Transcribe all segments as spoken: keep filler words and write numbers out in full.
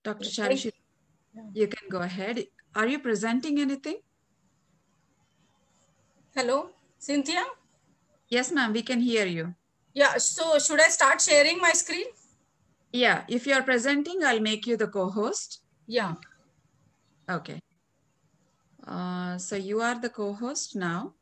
Doctor Charishi, you can go ahead. Are you presenting anything? Hello, Cynthia? Yes, ma'am, we can hear you. Yeah, so should I start sharing my screen? Yeah, if you're presenting, I'll make you the co-host. Yeah. Okay. Uh, so you are the co-host now.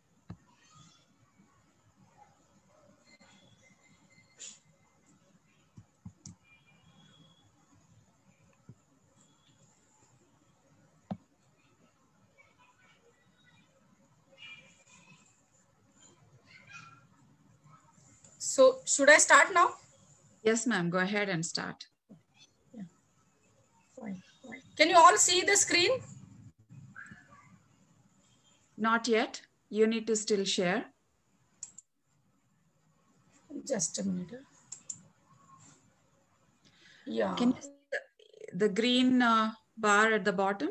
So should I start now? Yes, ma'am, go ahead and start. Yeah. Fine. Can you all see the screen? Not yet. You need to still share. Just a minute. Yeah. Can you see the, the green uh, bar at the bottom?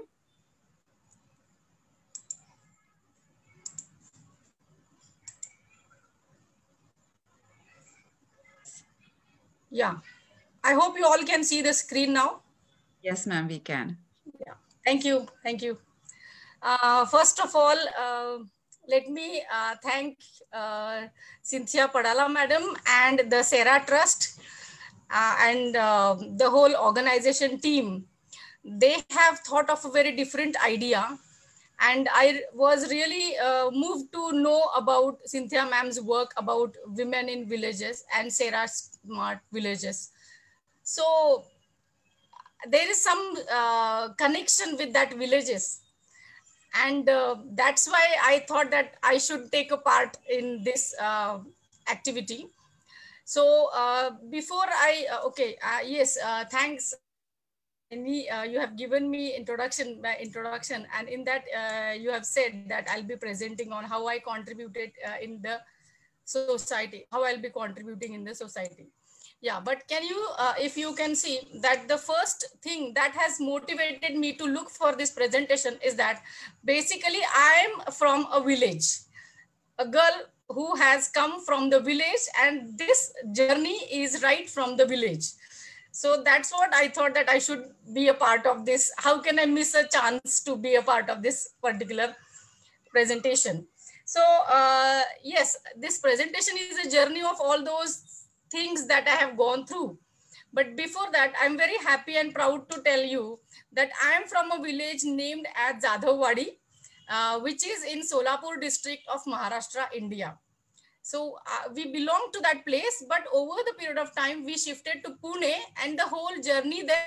Yeah. I hope you all can see the screen now. Yes, ma'am, we can. Yeah. Thank you. Thank you. Uh, first of all, uh, let me uh, thank uh, Cynthia Padala madam and the Sera Trust uh, and uh, the whole organization team. They have thought of a very different idea, and I was really uh, moved to know about Cynthia ma'am's work about women in villages and Sera Smart Villages. So there is some uh, connection with that villages, and uh, that's why I thought that I should take a part in this uh, activity. So uh, before I uh, okay uh, yes uh, thanks Any, uh, you have given me introduction by introduction, and in that uh, you have said that I'll be presenting on how I contributed uh, in the society, how I'll be contributing in the society. Yeah, but can you, uh, if you can see that the first thing that has motivated me to look for this presentation is that basically I'm from a village, a girl who has come from the village, and this journey is right from the village. So that's what I thought, that I should be a part of this. How can I miss a chance to be a part of this particular presentation? So uh, yes, this presentation is a journey of all those things that I have gone through. But before that, I'm very happy and proud to tell you that I am from a village named as Jadhavwadi, uh, which is in Solapur district of Maharashtra, India. So uh, we belong to that place, but over the period of time, we shifted to Pune, and the whole journey there.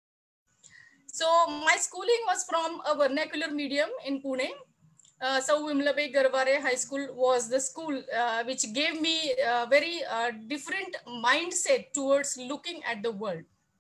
So my schooling was from a vernacular medium in Pune. Uh, so Vimlabai Garvare High School was the school uh, which gave me a very uh, different mindset towards looking at the world.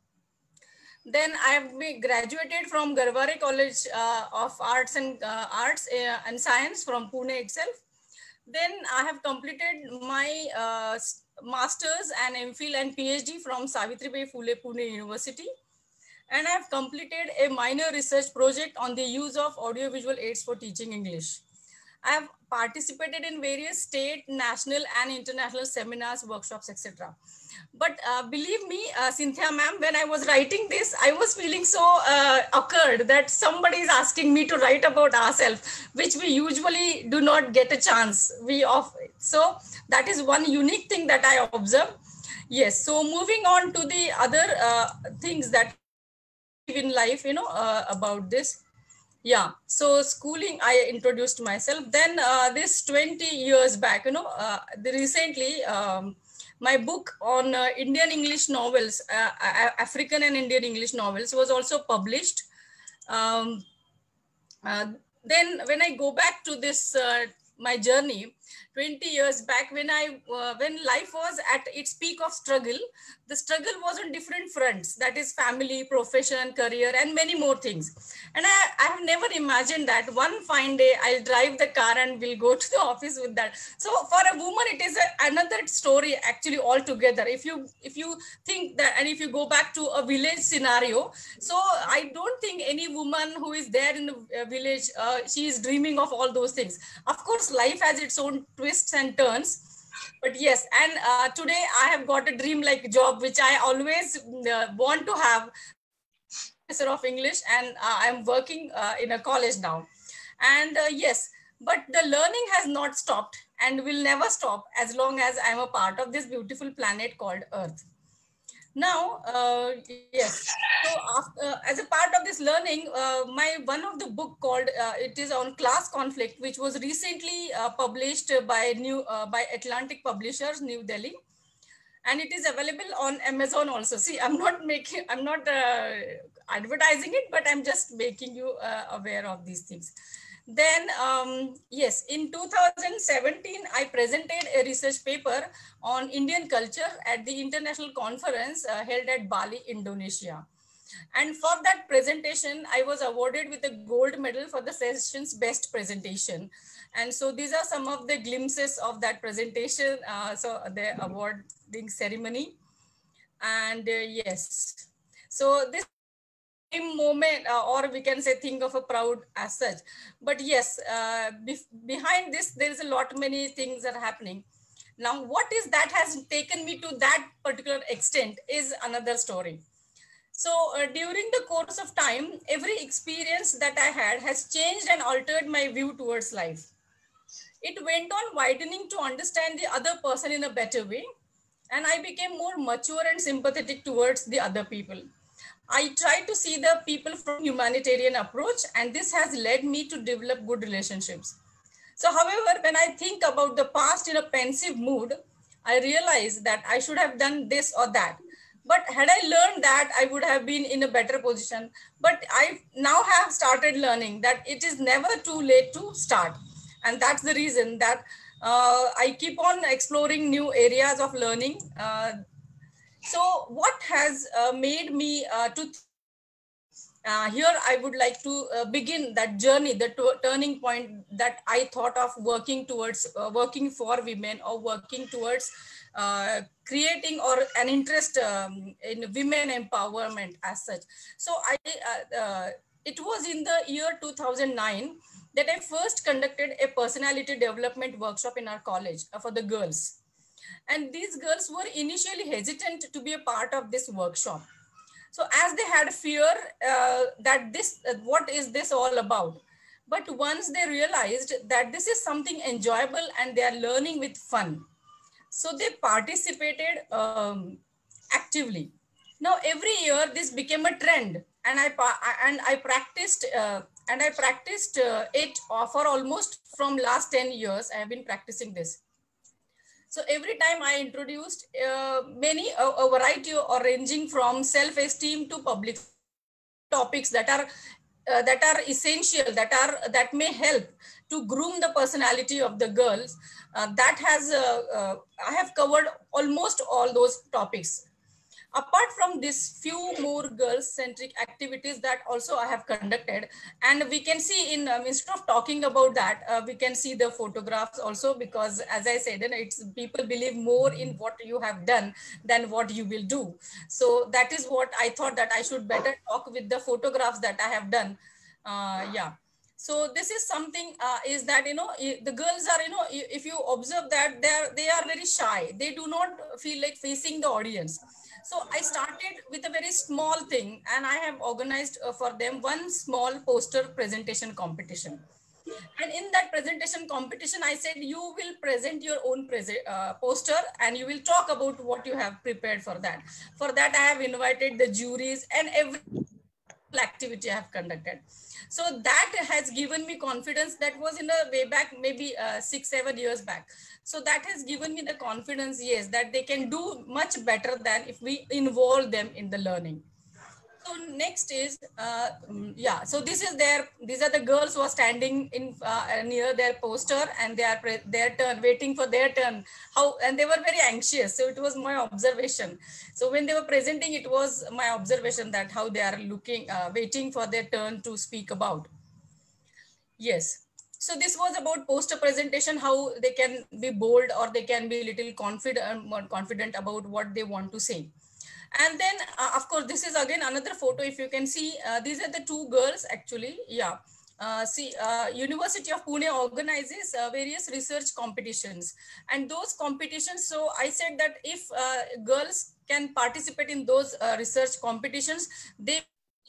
Then I have graduated from Garvare College uh, of Arts and uh, Arts uh, and Science from Pune itself. Then I have completed my uh, master's and MPhil and PhD from Savitribai Phule Pune University. And I have completed a minor research project on the use of audiovisual aids for teaching English. I have participated in various state, national, and international seminars, workshops, et cetera. But uh, believe me, uh, Cynthia ma'am, when I was writing this, I was feeling so uh, occurred that somebody is asking me to write about ourselves, which we usually do not get a chance. We off so that is one unique thing that I observed. Yes. So moving on to the other uh, things that in life, you know, uh, about this. Yeah, so schooling, I introduced myself. Then uh, this twenty years back, you know, uh, the recently um, my book on uh, Indian English novels, uh, African and Indian English novels, was also published. Um, uh, then when I go back to this uh, my journey twenty years back, when I uh, when life was at its peak of struggle, the struggle was on different fronts, that is family, profession, career, and many more things. And I, I have never imagined that one fine day I'll drive the car and we'll go to the office with that. So for a woman, it is a, another story actually altogether. If you if you think that, and if you go back to a village scenario, so I don't think any woman who is there in the village, uh, she is dreaming of all those things. Of course, life has its own twists and turns. But yes, and uh, today I have got a dream like job, which I always uh, want to have. professor of English, and uh, I'm working uh, in a college now. And uh, yes, but the learning has not stopped and will never stop as long as I'm a part of this beautiful planet called Earth. Now, uh, yes. So, after, uh, as a part of this learning, uh, my one of the book called uh, it is on class conflict, which was recently uh, published by new uh, by Atlantic Publishers, New Delhi, and it is available on Amazon also. See, I'm not making, I'm not uh, advertising it, but I'm just making you uh, aware of these things. Then, um, yes, in two thousand seventeen, I presented a research paper on Indian culture at the international conference uh, held at Bali, Indonesia. And for that presentation, I was awarded with a gold medal for the session's best presentation. And so these are some of the glimpses of that presentation. Uh, so the awarding ceremony. And uh, yes, so this moment, uh, or we can say think of a proud as such. But yes, uh, be behind this, there is a lot many things that are happening. Now, what is that has taken me to that particular extent is another story. So uh, during the course of time, every experience that I had has changed and altered my view towards life. It went on widening to understand the other person in a better way. And I became more mature and sympathetic towards the other people. I tried to see the people from humanitarian approach, and this has led me to develop good relationships. So however, when I think about the past in a pensive mood, I realize that I should have done this or that. But had I learned that, I would have been in a better position. But I now have started learning that it is never too late to start. And that's the reason that uh, I keep on exploring new areas of learning. Uh, so what has uh, made me uh, to uh, here I would like to uh, begin that journey, the turning point that I thought of working towards, uh, working for women or working towards uh, creating or an interest um, in women empowerment as such. So I, uh, uh, it was in the year two thousand nine that I first conducted a personality development workshop in our college uh, for the girls. And these girls were initially hesitant to be a part of this workshop. So as they had fear uh, that this, uh, what is this all about? But once they realized that this is something enjoyable and they are learning with fun, so they participated um, actively. Now every year this became a trend, and I and I practiced uh, and I practiced uh, it for almost from last ten years. I have been practicing this. So every time I introduced uh, many, a, a variety or ranging from self-esteem to public topics that are uh, that are essential, that are that may help to groom the personality of the girls. Uh, that has uh, uh, I have covered almost all those topics. Apart from this, few more girls-centric activities that also I have conducted, and we can see in um, instead of talking about that, uh, we can see the photographs also, because as I said, it's people believe more in what you have done than what you will do. So that is what I thought that I should better talk with the photographs that I have done. Uh, yeah. So this is something uh, is that, you know, the girls are, you know, if you observe that they are, they are very shy. They do not feel like facing the audience. So I started with a very small thing, and I have organized uh, for them one small poster presentation competition. And in that presentation competition, I said, you will present your own uh, poster and you will talk about what you have prepared for that. For that, I have invited the juries and every activity I have conducted. So that has given me confidence. That was in a way back, maybe uh, six, seven years back. So that has given me the confidence, yes, that they can do much better than if we involve them in the learning. So next is, uh, yeah, so this is their, these are the girls who are standing in uh, near their poster, and they are their turn, waiting for their turn. How, and they were very anxious. So it was my observation. So when they were presenting, it was my observation that how they are looking, uh, waiting for their turn to speak about. Yes. So this was about poster presentation, how they can be bold or they can be little confident, more confident about what they want to say. And then, uh, of course, this is again another photo. If you can see, uh, these are the two girls actually. Yeah. Uh, see, uh, University of Pune organizes uh, various research competitions, and those competitions. So I said that if uh, girls can participate in those uh, research competitions, they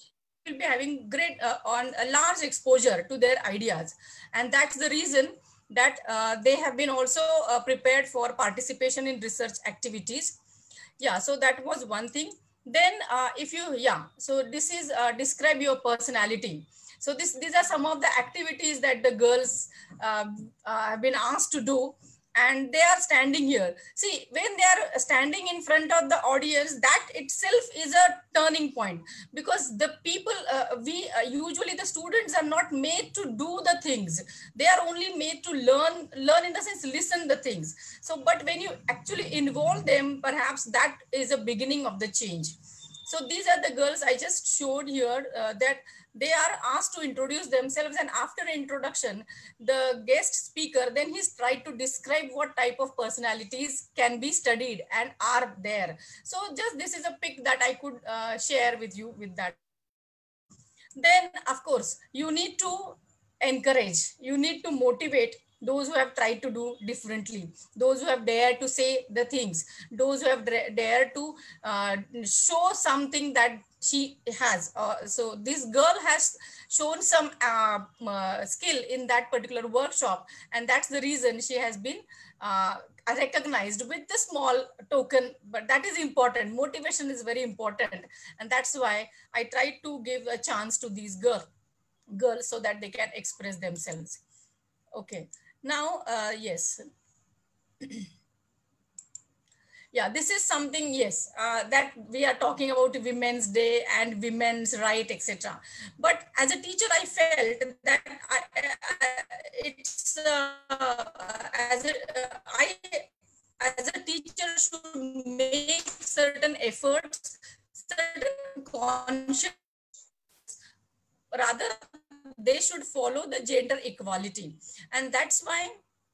will be having great uh, on a large exposure to their ideas, and that's the reason that uh, they have been also uh, prepared for participation in research activities. Yeah, so that was one thing. Then uh, if you, yeah, so this is uh, describe your personality. So this these are some of the activities that the girls uh, uh, have been asked to do, and they are standing here. See, when they are standing in front of the audience, that itself is a turning point, because the people uh, we uh, usually the students are not made to do the things. They are only made to learn learn in the sense listen the things. So but when you actually involve them, perhaps that is a beginning of the change. So these are the girls I just showed here, uh, that they are asked to introduce themselves, and after introduction, the guest speaker, then he's tried to describe what type of personalities can be studied and are there. So just this is a pic that I could uh, share with you with that. Then of course, you need to encourage, you need to motivate those who have tried to do differently, those who have dared to say the things, those who have dared to uh, show something that she has. Uh, so this girl has shown some uh, uh, skill in that particular workshop, and that's the reason she has been uh, recognized with the small token. But that is important. Motivation is very important, and that's why I tried to give a chance to these girl girls so that they can express themselves. Okay, now uh, yes. Yeah, this is something, yes, uh, that we are talking about Women's Day and women's right, et cetera. But as a teacher, I felt that I, I, it's uh, as a uh, I as a teacher should make certain efforts, certain conscious, rather they should follow the gender equality, and that's why.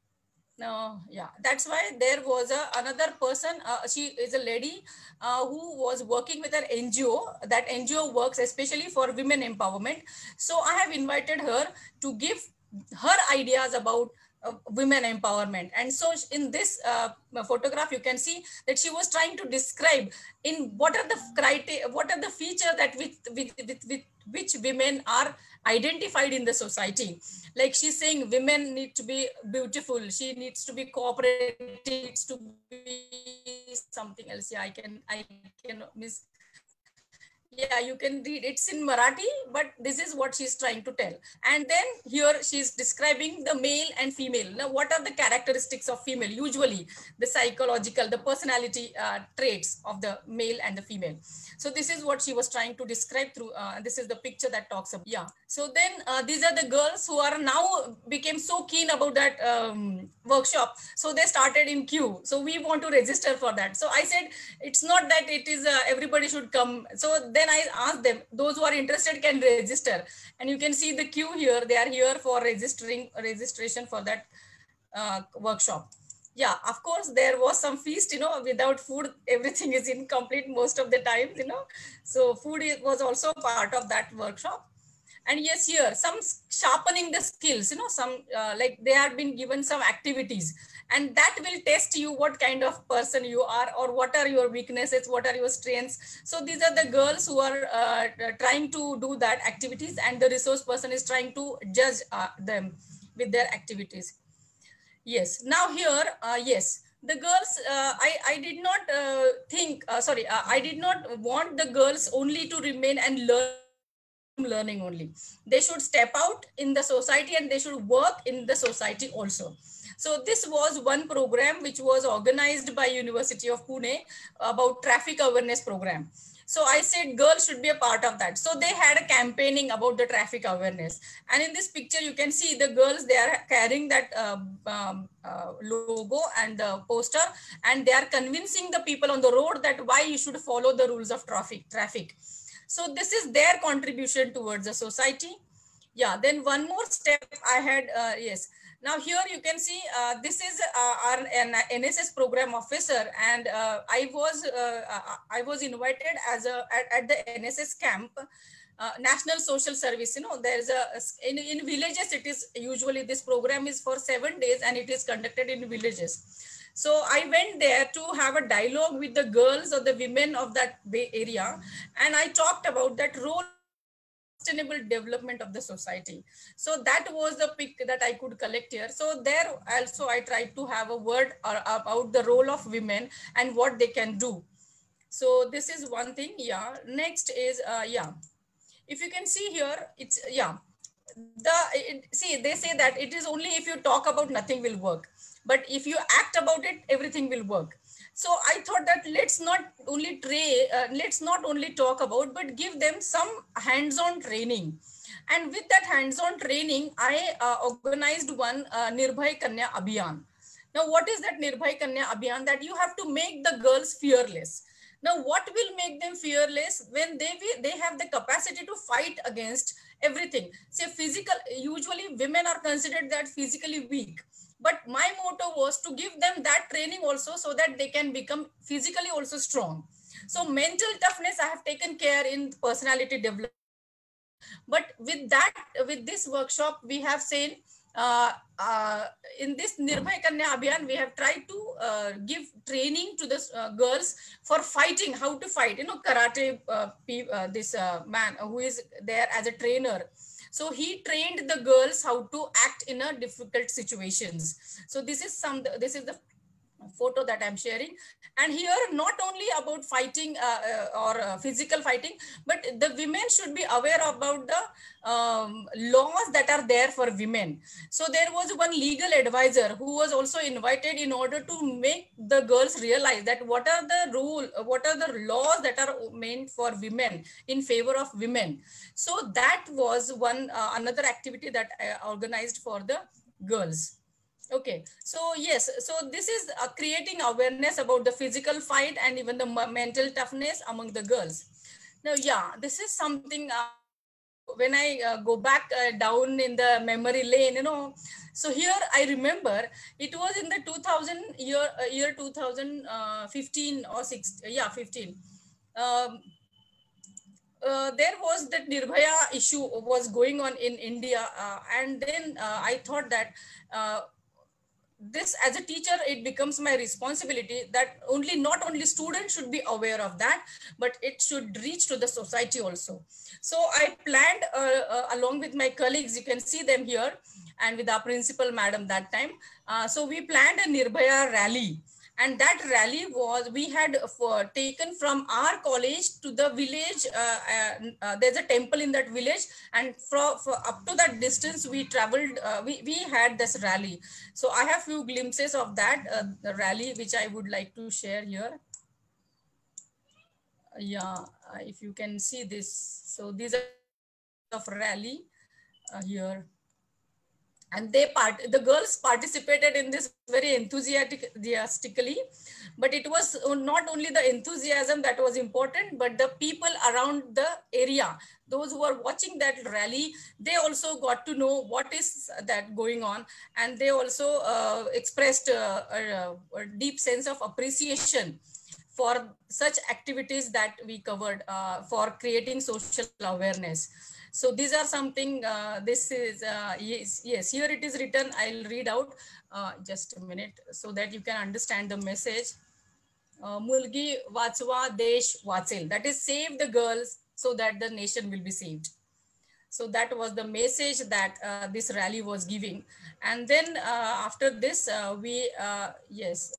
No, yeah, that's why there was a, another person, uh, she is a lady uh, who was working with an N G O. That N G O works especially for women empowerment. So I have invited her to give her ideas about uh, women empowerment. And so in this uh, photograph, you can see that she was trying to describe in what are the criteria, what are the features that with, with, with, with which women are identified in the society. Like she's saying, women need to be beautiful, she needs to be cooperative, needs to be something else. Yeah, I can, I can miss. Yeah, you can read, it's in Marathi, but this is what she's trying to tell. And then here she's describing the male and female. Now, what are the characteristics of female? Usually the psychological, the personality uh, traits of the male and the female. So this is what she was trying to describe through, uh, this is the picture that talks about. Yeah. So then uh, these are the girls who are now became so keen about that um, workshop. So they started in queue. So we want to register for that. So I said, it's not that it is, uh, everybody should come. So then I asked them, those who are interested can register. And you can see the queue here. They are here for registering registration for that uh, workshop. Yeah, of course, there was some feast, you know, without food, everything is incomplete most of the times, you know. So food was also part of that workshop. And yes, here, some sharpening the skills, you know, some uh, like they have been given some activities, and that will test you what kind of person you are, or what are your weaknesses, what are your strengths. So these are the girls who are uh, trying to do that activities, and the resource person is trying to judge uh, them with their activities. Yes, now here, uh, yes, the girls, uh, I, I did not uh, think, uh, sorry, uh, I did not want the girls only to remain and learn learning only. They should step out in the society and they should work in the society also. So this was one program which was organized by University of Pune about traffic awareness program. So I said girls should be a part of that. So they had a campaigning about the traffic awareness. And in this picture, you can see the girls, they are carrying that uh, um, uh, logo and the poster, and they are convincing the people on the road that why you should follow the rules of traffic. traffic. So this is their contribution towards the society. Yeah, then one more step I had, uh, yes. Now here you can see, uh, this is uh, our an N S S program officer, and uh, I was uh, I was invited as a at, at the N S S camp, uh, National Social Service. You know, there's a in, in villages. It is usually this program is for seven days, and it is conducted in villages. So I went there to have a dialogue with the girls or the women of that area, and I talked about that role sustainable development of the society. So that was the pick that I could collect here. So there also I tried to have a word about the role of women and what they can do. So this is one thing. Yeah. Next is, uh, yeah. If you can see here, it's, yeah. The it, see, they say that it is only if you talk about nothing will work. But if you act about it, everything will work. So I thought that let's not only tray, uh, let's not only talk about, but give them some hands-on training. And with that hands-on training, I uh, organized one uh, Nirbhay Kanya Abhiyan. Now, what is that Nirbhay Kanya Abhiyan? That you have to make the girls fearless. Now, what will make them fearless? When they they have the capacity to fight against everything. Say physical, usually women are considered that physically weak. But my motto was to give them that training also so that they can become physically also strong. So mental toughness, I have taken care in personality development. But with that, with this workshop, we have seen uh, uh, in this Nirbhay Kanya Abhiyan, we have tried to uh, give training to the uh, girls for fighting, how to fight. You know, karate, uh, uh, this uh, man who is there as a trainer. So he trained the girls how to act in a difficult situations. So this is some, this is the photo that I'm sharing. And here, not only about fighting uh, uh, or uh, physical fighting, but the women should be aware about the um, laws that are there for women. So there was one legal advisor who was also invited in order to make the girls realize that what are the rule, what are the laws that are meant for women, in favor of women. So that was one uh, another activity that I organized for the girls. Okay, so yes, so this is uh, creating awareness about the physical fight and even the mental toughness among the girls. Now, yeah, this is something uh, when I uh, go back uh, down in the memory lane, you know, so here I remember it was in the two thousand year, uh, year two thousand fifteen or six, yeah, fifteen. Um, uh, there was that Nirbhaya issue was going on in India. Uh, and then uh, I thought that uh, this, as a teacher, it becomes my responsibility that only not only students should be aware of that, but it should reach to the society also. So I planned uh, uh, along with my colleagues, you can see them here, and with our principal madam that time. Uh, so we planned a Nirbhaya rally. And that rally was, we had for, taken from our college to the village. Uh, uh, uh, there's a temple in that village, and for, for up to that distance we traveled, uh, we, we had this rally. So I have few glimpses of that uh, the rally, which I would like to share here. Uh, yeah, uh, if you can see this. So these are of rally uh, here. And they part, the girls participated in this very enthusiastically, but it was not only the enthusiasm that was important, but the people around the area, those who are watching that rally, they also got to know what is that going on. And they also uh, expressed uh, a, a deep sense of appreciation for such activities that we covered uh, for creating social awareness. So these are something, uh, this is, uh, yes, yes, here it is written, I'll read out uh, just a minute so that you can understand the message. Uh, Mulgi Vachwa Desh Vachel, that is save the girls so that the nation will be saved. So that was the message that uh, this rally was giving. And then uh, after this, uh, we, uh, yes.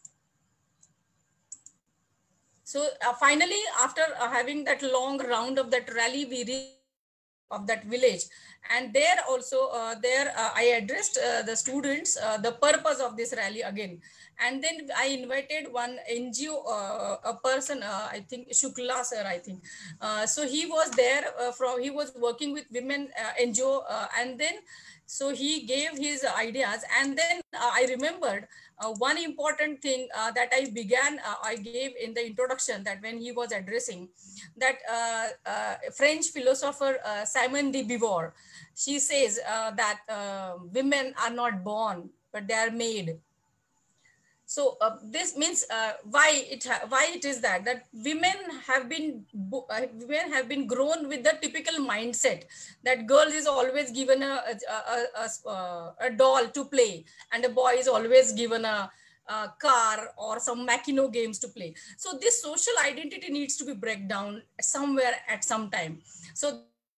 So uh, finally, after uh, having that long round of that rally, we reached of that village, and there also uh, there uh, I addressed uh, the students uh, the purpose of this rally again. And then I invited one N G O, uh, a person, uh, I think Shukla sir, I think. Uh, so he was there uh, from, he was working with women uh, N G O, uh, and then so he gave his ideas. And then uh, I remembered uh, one important thing uh, that I began, uh, I gave in the introduction, that when he was addressing, that uh, uh, French philosopher uh, Simone de Beauvoir, she says uh, that uh, women are not born, but they are made. So uh, this means uh, why it why it is that that women have been uh, women have been grown with the typical mindset that girl is always given a a, a, a, a doll to play, and a boy is always given a, a car or some Makino games to play. So this social identity needs to be break down somewhere at some time. So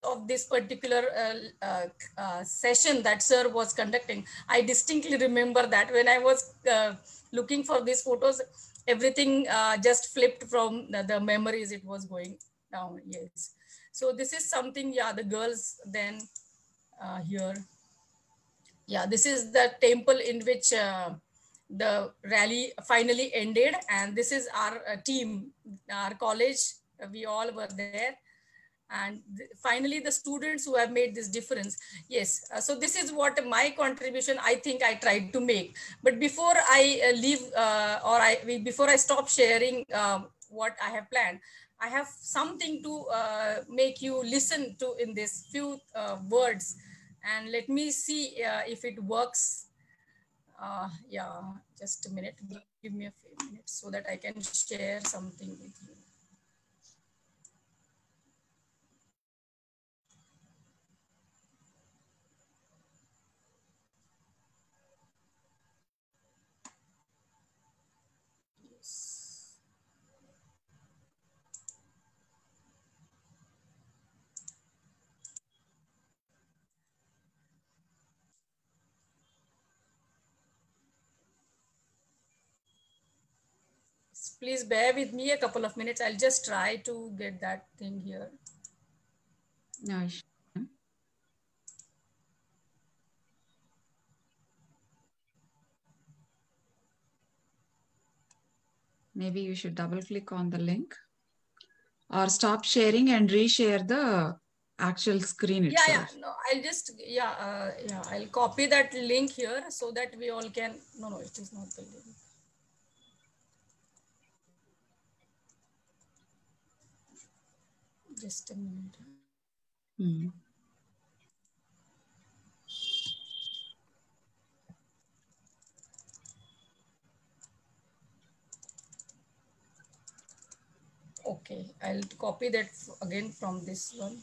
of this particular uh, uh, uh, session that sir was conducting. I distinctly remember that when I was uh, looking for these photos, everything uh, just flipped from the, the memories, it was going down. Yes. So this is something, yeah, the girls then uh, here. Yeah, this is the temple in which uh, the rally finally ended. And this is our uh, team, our college, uh, we all were there. And th finally, the students who have made this difference. Yes, uh, so this is what my contribution, I think I tried to make. But before I uh, leave, uh, or I before I stop sharing um, what I have planned, I have something to uh, make you listen to in this few uh, words. And let me see uh, if it works. Uh, yeah, just a minute. Give me a few minutes so that I can share something with you. Please bear with me a couple of minutes. I'll just try to get that thing here. No issue. Maybe you should double click on the link or stop sharing and reshare the actual screen itself. Yeah, yeah, no, I'll just, yeah, uh, yeah, I'll copy that link here so that we all can, no, no, it is not the link. Just a minute. Hmm. Okay, I'll copy that again from this one.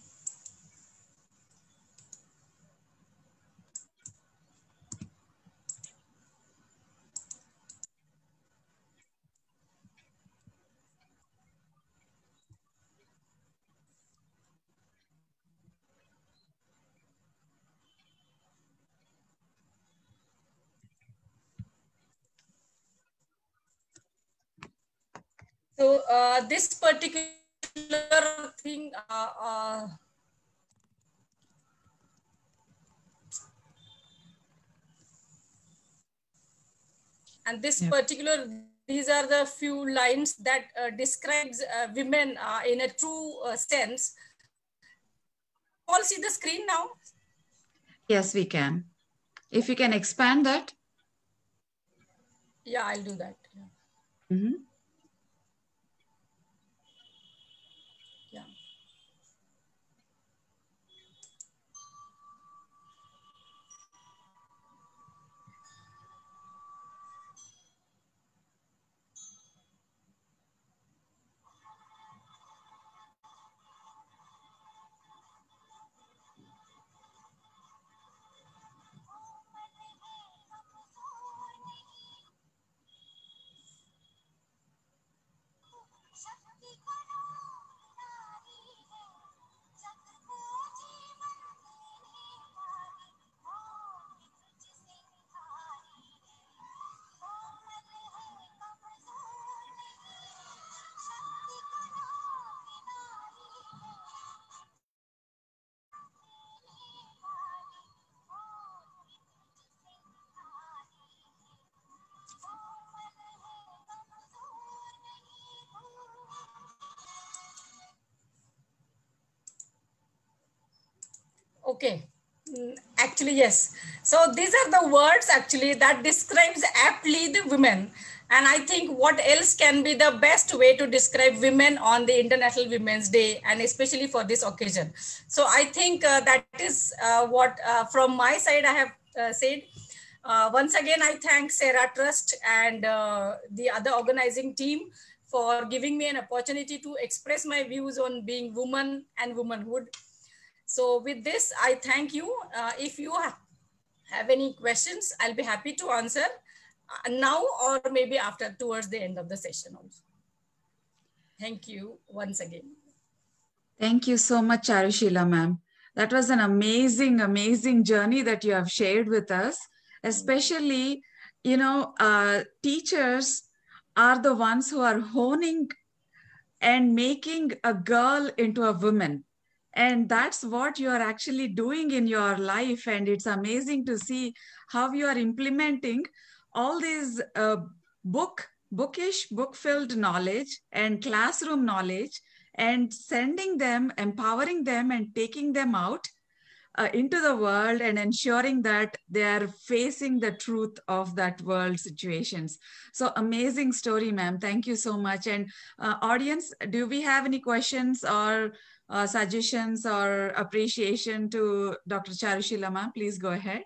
So uh, this particular thing, uh, uh, and this Yep. particular, these are the few lines that uh, describes uh, women uh, in a true uh, sense. All see the screen now? Yes, we can. If you can expand that. Yeah, I'll do that. Yeah. Mm-hmm. Yeah. Okay. Mm, actually, yes. So these are the words actually that describes aptly the women. And I think what else can be the best way to describe women on the International Women's Day, and especially for this occasion. So I think uh, that is uh, what uh, from my side I have uh, said. Uh, once again, I thank Sarah Trust and uh, the other organizing team for giving me an opportunity to express my views on being woman and womanhood. So with this, I thank you. Uh, if you ha have any questions, I'll be happy to answer uh, now or maybe after towards the end of the session also. Thank you once again. Thank you so much, Charushila ma'am. That was an amazing, amazing journey that you have shared with us. Especially, you know, uh, teachers are the ones who are honing and making a girl into a woman. And that's what you are actually doing in your life. And it's amazing to see how you are implementing all these uh, book, bookish, book-filled knowledge and classroom knowledge and sending them, empowering them and taking them out uh, into the world and ensuring that they are facing the truth of that world situations. So amazing story, ma'am. Thank you so much. And uh, audience, do we have any questions or uh, suggestions or appreciation to Doctor Charushila, ma'am? Please go ahead.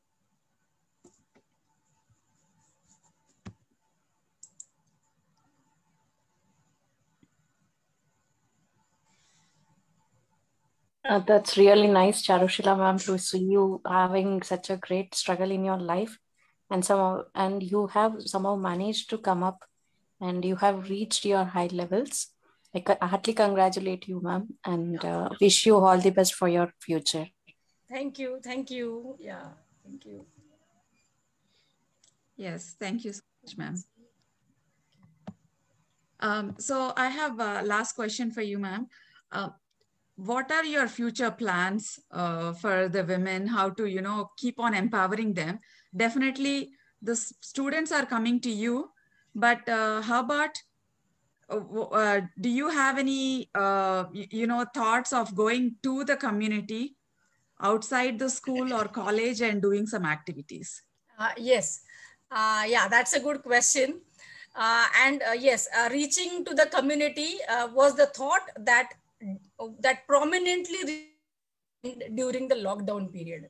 Uh, that's really nice, Charushila ma'am, to see you having such a great struggle in your life, and somehow and you have somehow managed to come up, and you have reached your high levels. I heartily congratulate you, ma'am, and uh, wish you all the best for your future. Thank you, thank you. Yeah, thank you. Yes, thank you so much, ma'am. Um, so I have a last question for you, ma'am. Uh, what are your future plans uh, for the women? How to, you know, keep on empowering them? Definitely the students are coming to you, but uh, how about, uh, uh, do you have any, uh, you know, thoughts of going to the community outside the school or college and doing some activities? Uh, yes, uh, yeah, that's a good question. Uh, and uh, yes, uh, reaching to the community uh, was the thought that that prominently during the lockdown period.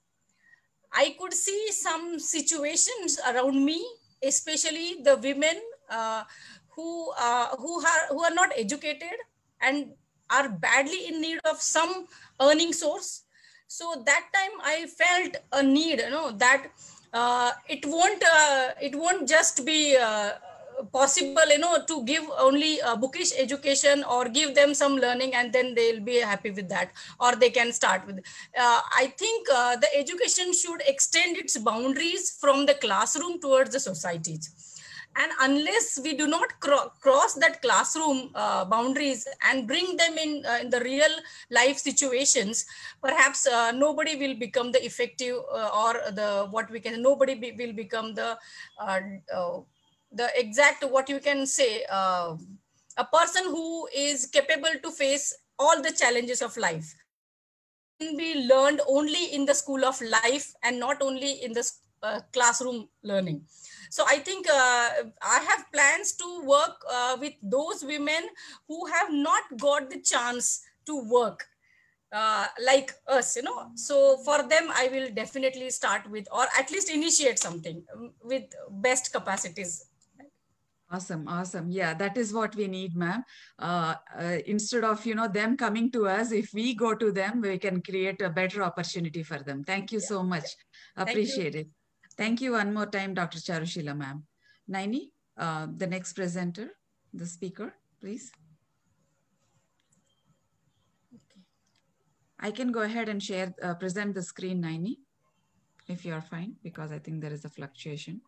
I could see some situations around me, especially the women uh, who uh, who are who are not educated and are badly in need of some earning source. So that time I felt a need, you know, that uh, it won't uh, it won't just be uh, possible, you know, to give only a bookish education or give them some learning and then they'll be happy with that, or they can start with. Uh, I think uh, the education should extend its boundaries from the classroom towards the societies. And unless we do not cro cross that classroom uh, boundaries and bring them in, uh, in the real life situations, perhaps uh, nobody will become the effective uh, or the what we can nobody be, will become the uh, uh, the exact what you can say uh, a person who is capable to face all the challenges of life can be learned only in the school of life and not only in the uh, classroom learning. So I think uh, I have plans to work uh, with those women who have not got the chance to work uh, like us, you know. So for them, I will definitely start with, or at least initiate something with best capacities. Awesome, awesome. Yeah, that is what we need, ma'am. Uh, uh, instead of, you know, them coming to us, if we go to them, we can create a better opportunity for them. Thank you yeah. so much. Appreciate Thank it. Thank you one more time, Doctor Charushila, ma'am. Naini, uh, the next presenter, the speaker, please. Okay. I can go ahead and share, uh, present the screen, Naini, if you're fine, because I think there is a fluctuation.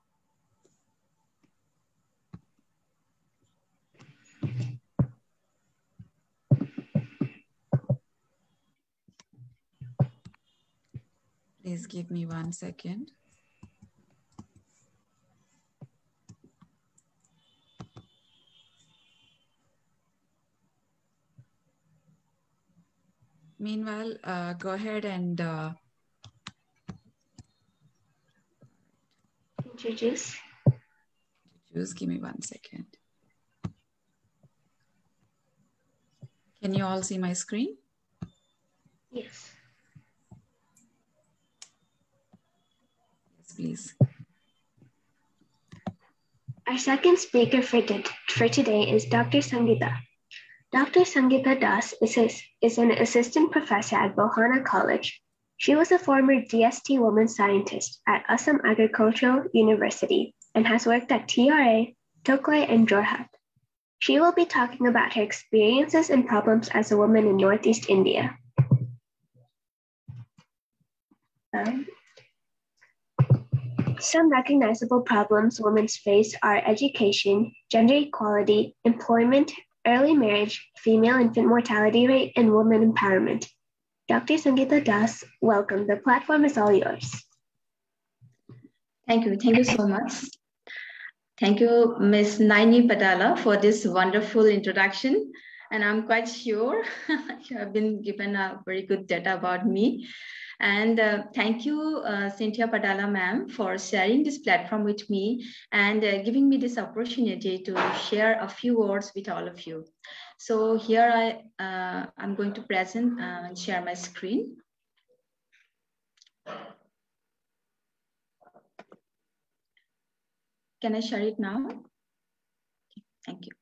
Please give me one second. Meanwhile, uh, go ahead and uh, introduce. Introduce. Give me one second. Can you all see my screen? Yes. Yes, please. Our second speaker for, for today is Doctor Sangeeta. Doctor Sangeeta Das is, his, is an assistant professor at Bohana College. She was a former D S T woman scientist at Assam Agricultural University and has worked at T R A, Toklai, and Jorhat. She will be talking about her experiences and problems as a woman in Northeast India. Um, some recognizable problems women face are education, gender equality, employment, early marriage, female infant mortality rate, and women empowerment. Doctor Sangeeta Das, welcome. The platform is all yours. Thank you. Thank you so much. Thank you, Miz Naini Padala, for this wonderful introduction. And I'm quite sure you have been given a very good data about me. And uh, thank you, uh, Cynthia Padala ma'am, for sharing this platform with me and uh, giving me this opportunity to share a few words with all of you. So here I, uh, I'm going to present uh, and share my screen. Can I share it now? Okay, thank you.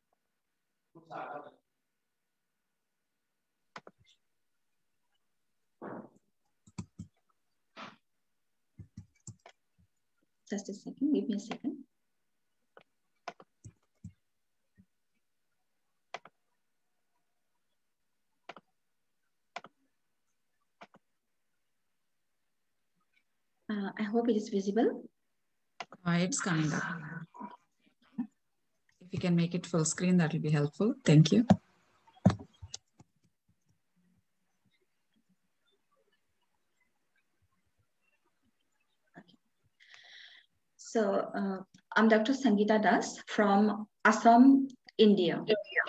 Just a second, give me a second. Uh, I hope it is visible. Uh, it's coming up. If you can make it full screen, that will be helpful. Thank you. So uh, I'm Doctor Sangeeta Das from Assam, India.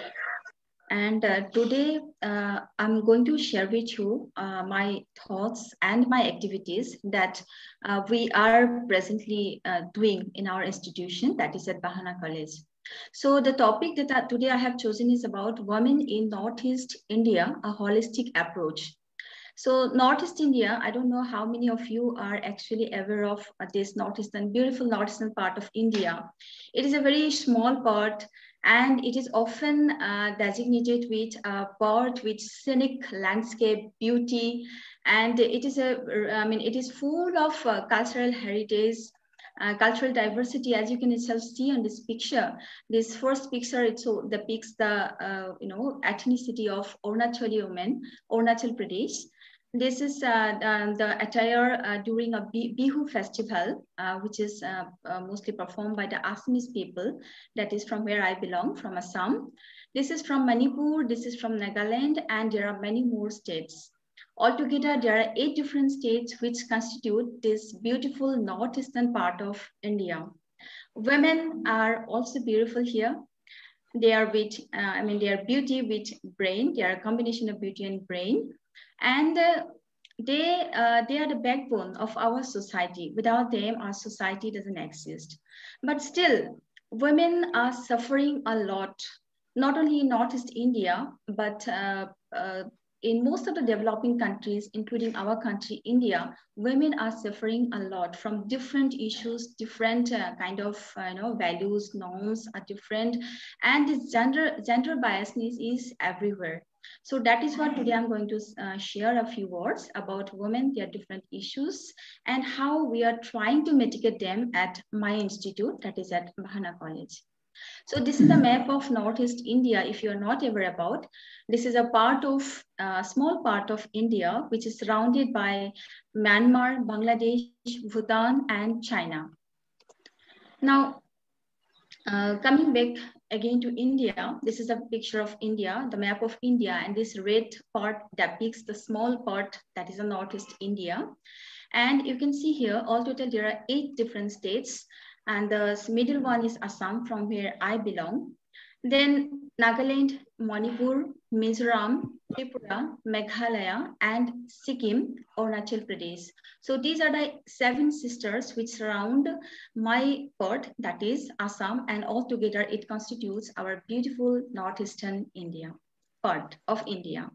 And uh, today uh, I'm going to share with you uh, my thoughts and my activities that uh, we are presently uh, doing in our institution, that is at Bahana College. So the topic that I, today I have chosen is about women in Northeast India, a holistic approach. So Northeast India, I don't know how many of you are actually aware of uh, this northeastern, beautiful northeastern part of India. It is a very small part, and it is often uh, designated with a part with scenic landscape beauty, and it is a, I mean, it is full of uh, cultural heritage, uh, cultural diversity, as you can itself see on this picture. This first picture, it so depicts the, uh, you know, ethnicity of Arunachali women, Arunachal Pradesh. This is uh, the, the attire uh, during a Bihu festival, uh, which is uh, uh, mostly performed by the Assamese people. That is from where I belong, from Assam. This is from Manipur, this is from Nagaland, and there are many more states. Altogether, there are eight different states which constitute this beautiful northeastern part of India. Women are also beautiful here. They are with, uh, I mean, they are beauty with brain. They are a combination of beauty and brain. And uh, they, uh, they are the backbone of our society. Without them, our society doesn't exist. But still, women are suffering a lot, not only in Northeast India, but uh, uh, in most of the developing countries, including our country, India, women are suffering a lot from different issues, different uh, kind of uh, you know, values, norms are different. And this gender, gender biasness is everywhere. So that is what today I'm going to uh, share a few words about women, their different issues, and how we are trying to mitigate them at my institute, that is at Bahana College. So this is the map of Northeast India, if you're not aware about. This is a part of, a uh, small part of India, which is surrounded by Myanmar, Bangladesh, Bhutan, and China. Now, uh, coming back again to India, this is a picture of India, the map of India, and this red part depicts the small part that is a Northeast India. And you can see here, all total, there are eight different states, and the middle one is Assam, from where I belong. Then Nagaland, Manipur, Mizoram, Tripura, Meghalaya, and Sikkim, Arunachal Pradesh. So these are the seven sisters which surround my part, that is Assam, and altogether it constitutes our beautiful northeastern India, part of India.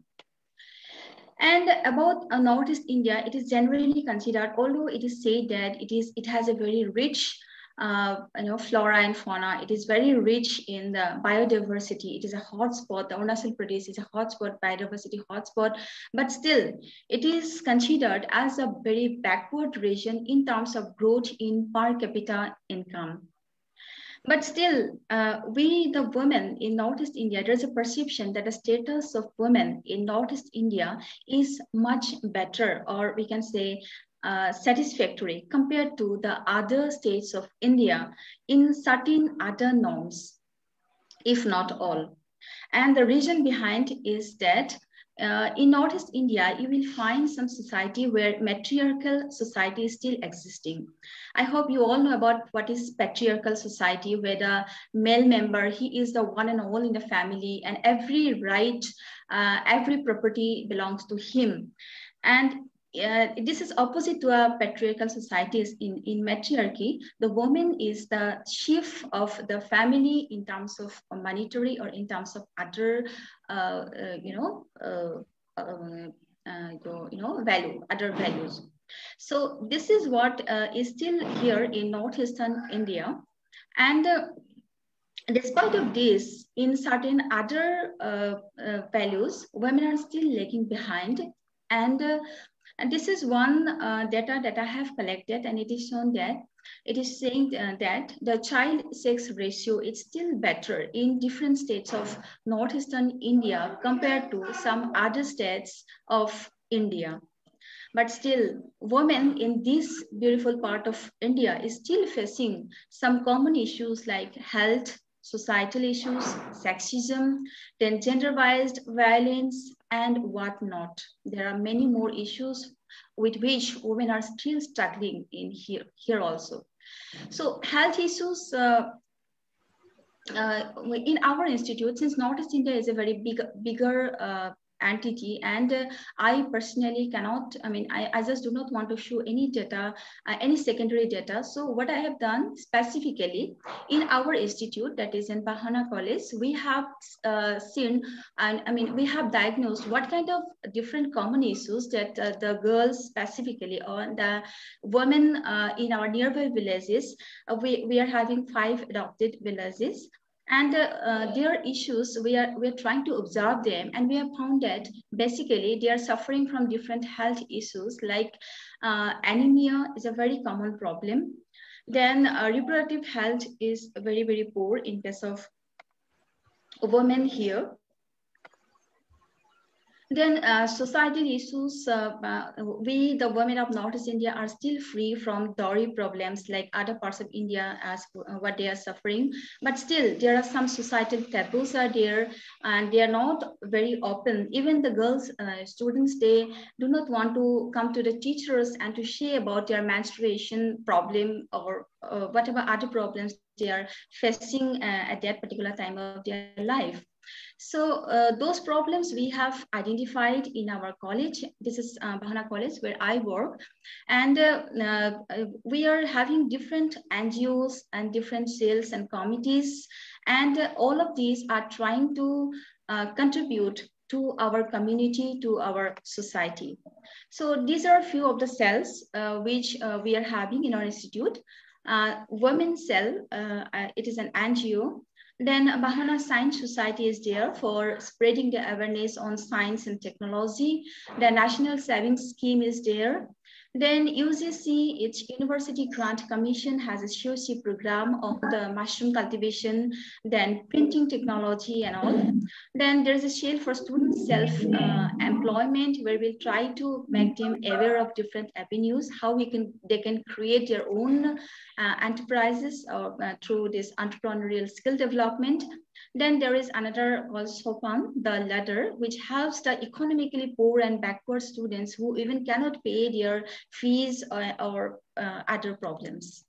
And about uh, Northeast India, it is generally considered, although it is said that it is, it has a very rich Uh, you know, flora and fauna. It is very rich in the biodiversity. It is a hotspot. The Arunachal Pradesh is a hotspot, biodiversity hotspot, but still it is considered as a very backward region in terms of growth in per capita income. But still, uh, we, the women in Northeast India, there's a perception that the status of women in Northeast India is much better, or we can say uh, satisfactory compared to the other states of India in certain other norms, if not all. And the reason behind is that uh, in Northeast India, you will find some society where matriarchal society is still existing. I hope you all know about what is patriarchal society, where the male member, he is the one and all in the family, and every right, uh, every property belongs to him. And uh, this is opposite to a patriarchal societies. In, in matriarchy, the woman is the chief of the family in terms of monetary or in terms of other, uh, uh, you know, uh, um, uh, you know, value, other values. So this is what uh, is still here in Northeastern India. And uh, despite of this, in certain other uh, uh, values, women are still lagging behind. And uh, And this is one uh, data that I have collected, and it is shown that it is saying uh, that the child sex ratio is still better in different states of Northeastern India compared to some other states of India. But still, women in this beautiful part of India is still facing some common issues like health, societal issues, sexism, then gender-based violence, and whatnot. There are many more issues with which women are still struggling in here, here also. So health issues, uh, uh, in our institute, since Northeast India is a very big, bigger uh, entity, and uh, I personally cannot, I mean, I, I just do not want to show any data, uh, any secondary data. So what I have done specifically in our institute, that is in Bahana College, we have uh, seen, and I mean, we have diagnosed what kind of different common issues that uh, the girls specifically, or the women uh, in our nearby villages, uh, we, we are having five adopted villages. And uh, uh, their issues, we are, we are trying to observe them, and we have found that basically they are suffering from different health issues, like uh, anemia is a very common problem. Then uh, reproductive health is very, very poor in case of women here. Then uh, societal issues, uh, uh, we, the women of Northeast India, are still free from dowry problems like other parts of India as uh, what they are suffering. But still, there are some societal taboos are there, and they are not very open. Even the girls, uh, students, they do not want to come to the teachers and to share about their menstruation problem or uh, whatever other problems they are facing uh, at that particular time of their life. So uh, those problems we have identified in our college. This is uh, Bahana College where I work. And uh, uh, we are having different N G Os and different cells and committees. And uh, all of these are trying to uh, contribute to our community, to our society. So these are a few of the cells uh, which uh, we are having in our institute. Uh, Women's Cell, uh, uh, it is an N G O. Then Bahana Science Society is there for spreading the awareness on science and technology. The National Savings Scheme is there. Then U G C, its University Grant Commission, has a C O C program on the mushroom cultivation, then printing technology and all. Then there's a shell for student self-employment, uh, where we'll try to make them aware of different avenues, how we can they can create their own uh, enterprises or uh, through this entrepreneurial skill development. Then there is another also fund, the ladder, which helps the economically poor and backward students who even cannot pay their fees or, or uh, other problems.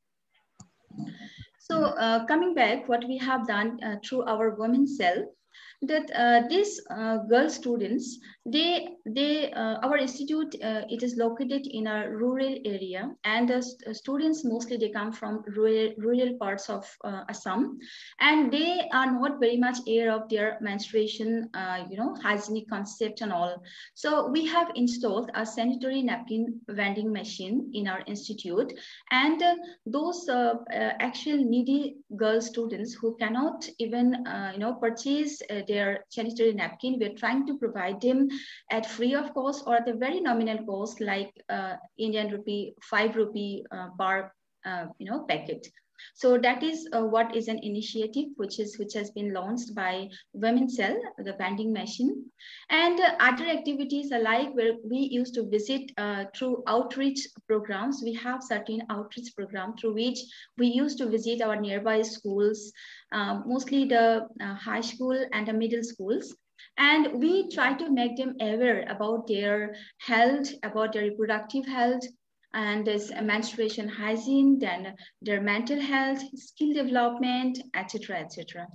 So uh, coming back, what we have done uh, through our women's cell, that uh, these uh, girl students, they, they, uh, our institute, uh, it is located in a rural area, and the st students mostly they come from rural, rural parts of uh, Assam, and they are not very much aware of their menstruation, uh, you know, hygienic concept and all. So we have installed a sanitary napkin vending machine in our institute, and uh, those uh, uh, actual needy girl students who cannot even, uh, you know, purchase uh, their sanitary napkin, we're trying to provide them at free of cost or at a very nominal cost, like uh, Indian rupee, five rupee uh, per uh, you know, packet. So that is uh, what is an initiative which is which has been launched by Women Cell, the vending machine, and uh, other activities alike where we used to visit uh, through outreach programs. We have certain outreach program through which we used to visit our nearby schools, uh, mostly the uh, high school and the middle schools. And we try to make them aware about their health, about their reproductive health, and this menstruation hygiene, then their mental health, skill development, et cetera, et cetera.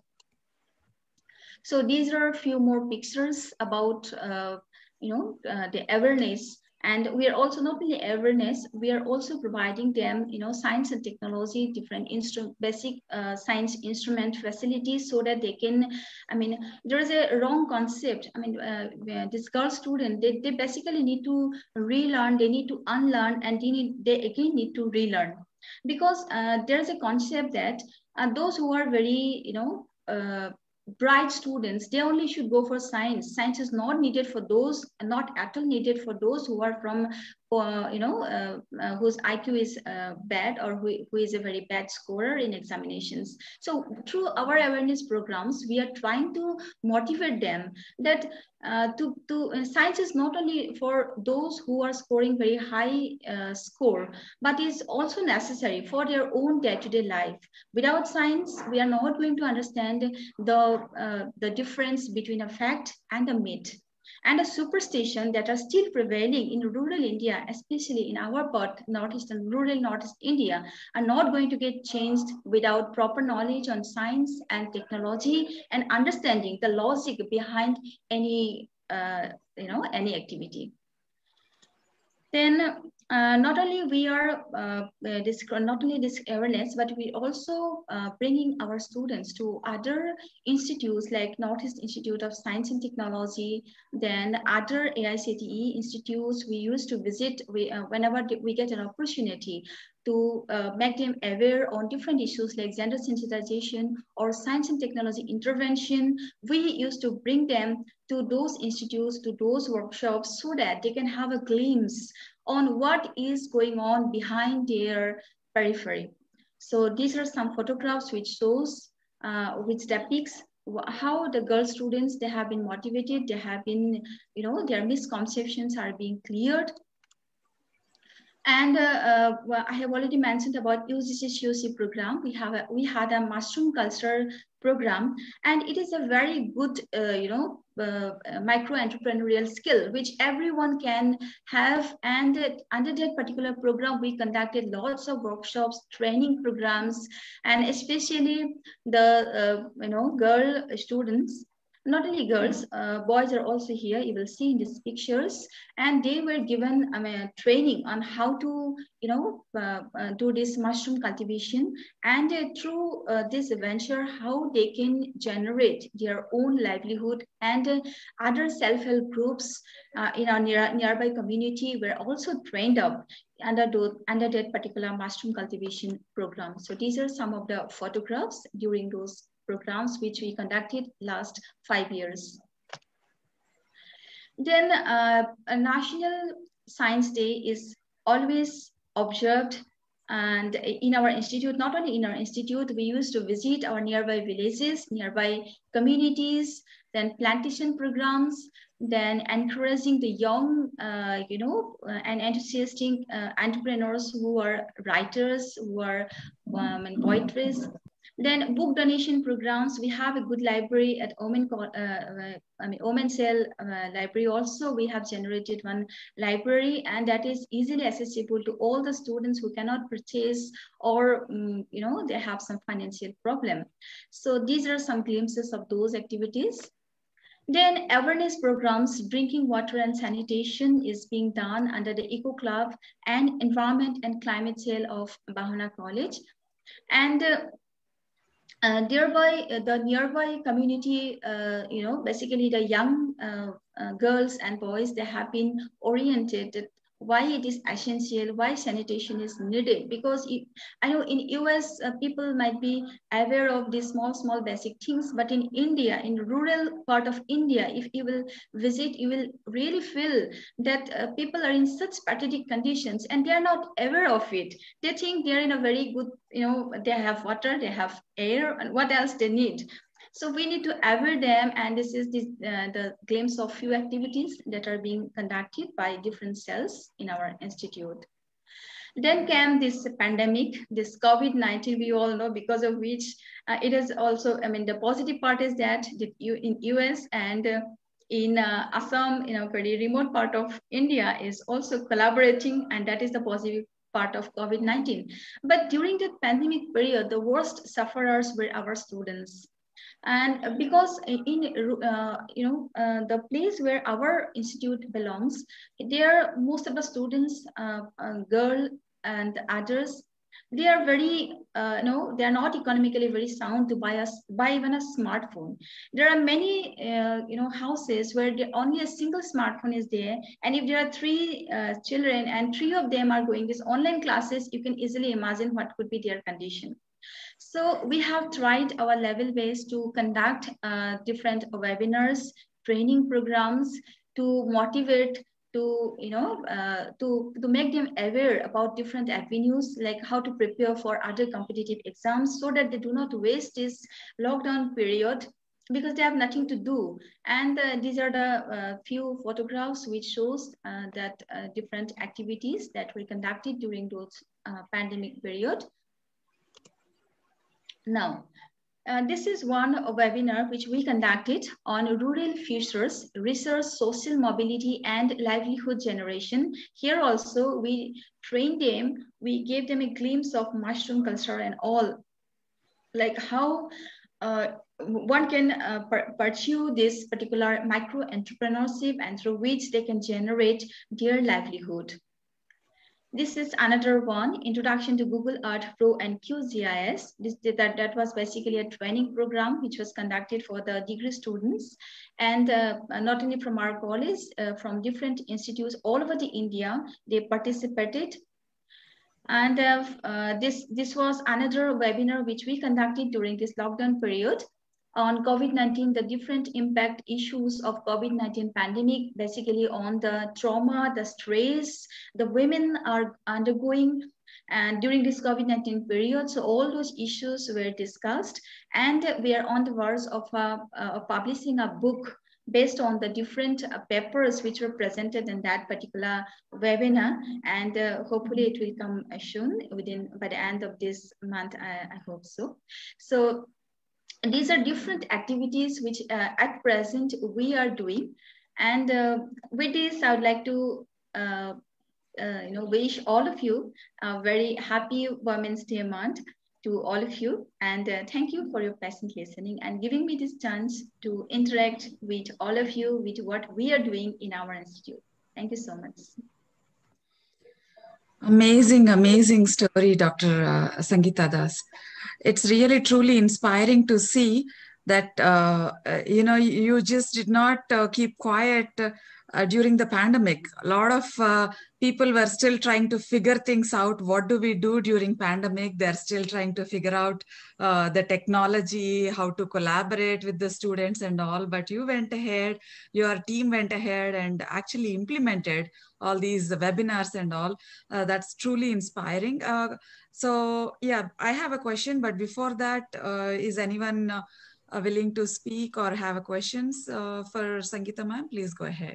So these are a few more pictures about, uh, you know, uh, the awareness. And we are also not only awareness, we are also providing them, you know, science and technology, different instrument, basic uh, science instrument facilities, so that they can, I mean, there is a wrong concept. I mean, uh, this girl student, they, they basically need to relearn, they need to unlearn, and they, need, they again need to relearn. Because uh, there's a concept that uh, those who are very, you know, uh, bright students, they only should go for science. Science is not needed for those, not at all needed for those who are from, uh, you know, uh, uh, whose I Q is uh, bad, or who, who is a very bad scorer in examinations. So through our awareness programs, we are trying to motivate them that uh, to, to uh, science is not only for those who are scoring very high uh, score, but is also necessary for their own day-to-day life. Without science, we are not going to understand the uh, the difference between a fact and a myth, and a superstition that are still prevailing in rural India, especially in our part, northeastern, rural northeast India, are not going to get changed without proper knowledge on science and technology and understanding the logic behind any, uh, you know, any activity. Then uh, not only we are uh, this, not only this awareness, but we also uh, bringing our students to other institutes like Northeast Institute of Science and Technology, then other A I C T E institutes we used to visit we, uh, whenever we get an opportunity to uh, make them aware on different issues like gender sensitization or science and technology intervention. We used to bring them to those institutes, to those workshops, so that they can have a glimpse on what is going on behind their periphery. So these are some photographs which shows, uh, which depicts how the girl students, they have been motivated, they have been, you know, their misconceptions are being cleared. And uh, uh, well, I have already mentioned about U G C C O C program. We have a, we had a mushroom culture program, and it is a very good, uh, you know, uh, micro entrepreneurial skill which everyone can have. And uh, under that particular program, we conducted lots of workshops, training programs, and especially the uh, you know girl students. Not only girls, uh, boys are also here. You will see in these pictures, and they were given I mean, training on how to, you know, uh, uh, do this mushroom cultivation, and uh, through uh, this venture, how they can generate their own livelihood. And uh, other self-help groups uh, in our near, nearby community were also trained up under, those, under that particular mushroom cultivation program. So these are some of the photographs during those programs which we conducted last five years. Then uh, a National Science Day is always observed, and in our institute, not only in our institute, we used to visit our nearby villages, nearby communities, then plantation programs, then encouraging the young, uh, you know, uh, and enthusiastic uh, entrepreneurs who are writers, who are um, and poetry. Then book donation programs. We have a good library at Omen, uh, I mean, Omen Cell uh, library also. We have generated one library, and that is easily accessible to all the students who cannot purchase, or, um, you know, they have some financial problem. So these are some glimpses of those activities. Then awareness programs, drinking water and sanitation is being done under the Eco Club and Environment and Climate Cell of Bahana College. And uh, Uh, thereby, uh, the nearby community, uh, you know, basically the young uh, uh, girls and boys, they have been oriented why it is essential, why sanitation is needed. Because it, I know in U S uh, people might be aware of these small, small basic things, but in India, in rural part of India, if you will visit, you will really feel that uh, people are in such pathetic conditions and they are not aware of it. They think they're in a very good, you know, they have water, they have air, and what else they need. So we need to aware them, and this is this, uh, the glimpse of few activities that are being conducted by different cells in our institute. Then came this pandemic, this COVID nineteen, we all know, because of which uh, it is also, I mean, the positive part is that the, in U S and uh, in uh, Assam, you know, very remote part of India is also collaborating, and that is the positive part of COVID nineteen. But during the pandemic period, the worst sufferers were our students. And because in uh, you know uh, the place where our institute belongs, there most of the students, uh, uh, girl and others, they are very uh, you know they are not economically very sound to buy us buy even a smartphone. There are many uh, you know houses where only a single smartphone is there, and if there are three uh, children and three of them are going these online classes, you can easily imagine what could be their condition. So we have tried our level best to conduct uh, different webinars, training programs to motivate, to you know uh, to to make them aware about different avenues, like how to prepare for other competitive exams, so that they do not waste this lockdown period because they have nothing to do. And uh, these are the uh, few photographs which shows uh, that uh, different activities that were conducted during those uh, pandemic period. Now, uh, this is one webinar which we conducted on rural futures, research, social mobility, and livelihood generation. Here also, we trained them, we gave them a glimpse of mushroom culture and all, like how uh, one can uh, pursue this particular micro entrepreneurship and through which they can generate their livelihood. This is another one, Introduction to Google Earth Pro and Q G I S. This, that, that was basically a training program which was conducted for the degree students, and uh, not only from our college, uh, from different institutes all over the India, they participated. And uh, uh, this, this was another webinar which we conducted during this lockdown period on COVID nineteen, the different impact issues of COVID nineteen pandemic, basically on the trauma, the stress the women are undergoing and during this COVID nineteen period. So all those issues were discussed, and we are on the verge of uh, uh, publishing a book based on the different uh, papers which were presented in that particular webinar, and uh, hopefully it will come uh, soon within by the end of this month. I, I hope so. So these are different activities which uh, at present we are doing, and uh, with this I would like to uh, uh, you know wish all of you a very happy Women's Day month to all of you, and uh, thank you for your patient listening and giving me this chance to interact with all of you with what we are doing in our institute. Thank you so much. Amazing, amazing story, Doctor Uh, Sangeeta Das. It's really truly inspiring to see that, uh, uh, you know, you just did not uh, keep quiet uh, during the pandemic. A lot of uh, people were still trying to figure things out. What do we do during pandemic? They're still trying to figure out uh, the technology, how to collaborate with the students and all. But you went ahead, your team went ahead and actually implemented all these webinars and all. Uh, that's truly inspiring. Uh, so yeah, I have a question, but before that, uh, is anyone uh, willing to speak or have questions uh, for Sangeeta ma'am? Please go ahead.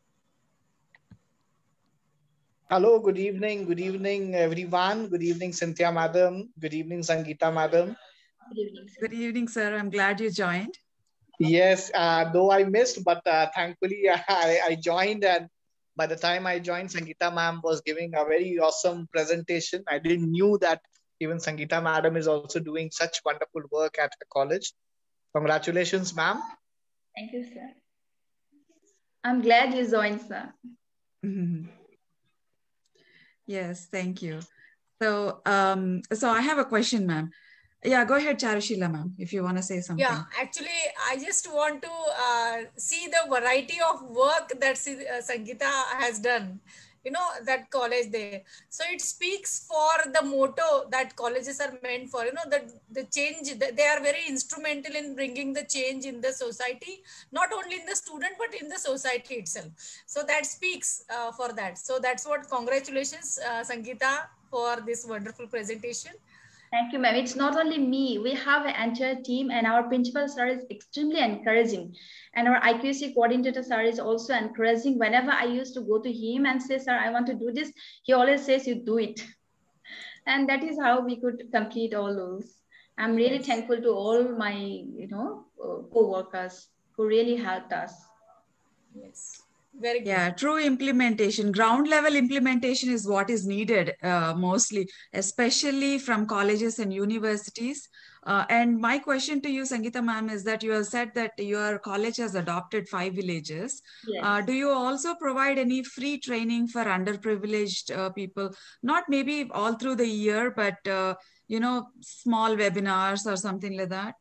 Hello, good evening. Good evening, everyone. Good evening, Cynthia madam. Good evening, Sangeeta madam. Good evening, sir. Good evening, sir. I'm glad you joined. Yes, uh, though I missed, but uh, thankfully I, I joined, and by the time I joined, Sangeeta ma'am was giving a very awesome presentation. I didn't knew that even Sangeeta madam is also doing such wonderful work at the college. Congratulations, ma'am. Thank you, sir. I'm glad you joined, sir. Mm-hmm. Yes, thank you. So, um, so I have a question, ma'am. Yeah, go ahead, Charushila, ma'am, if you want to say something. Yeah, actually, I just want to uh, see the variety of work that uh, Sangeeta has done. you know, that college there. So it speaks for the motto that colleges are meant for, you know, that the change, they are very instrumental in bringing the change in the society, not only in the student but in the society itself. So that speaks uh, for that. So that's what, congratulations uh, Sangeeta, for this wonderful presentation. Thank you, ma'am. It's not only me. We have an entire team, and our principal sir is extremely encouraging. And our I Q C coordinator sir is also encouraging. Whenever I used to go to him and say, sir, I want to do this, he always says, you do it. And that is how we could complete all those. I'm really Yes. thankful to all my, you know, co-workers who really helped us. Yes. Very good. Yeah, true implementation, ground level implementation is what is needed uh, mostly, especially from colleges and universities. Uh, and my question to you, Sangeeta ma'am, is that you have said that your college has adopted five villages. Yes. Uh, do you also provide any free training for underprivileged uh, people? Not maybe all through the year, but, uh, you know, small webinars or something like that?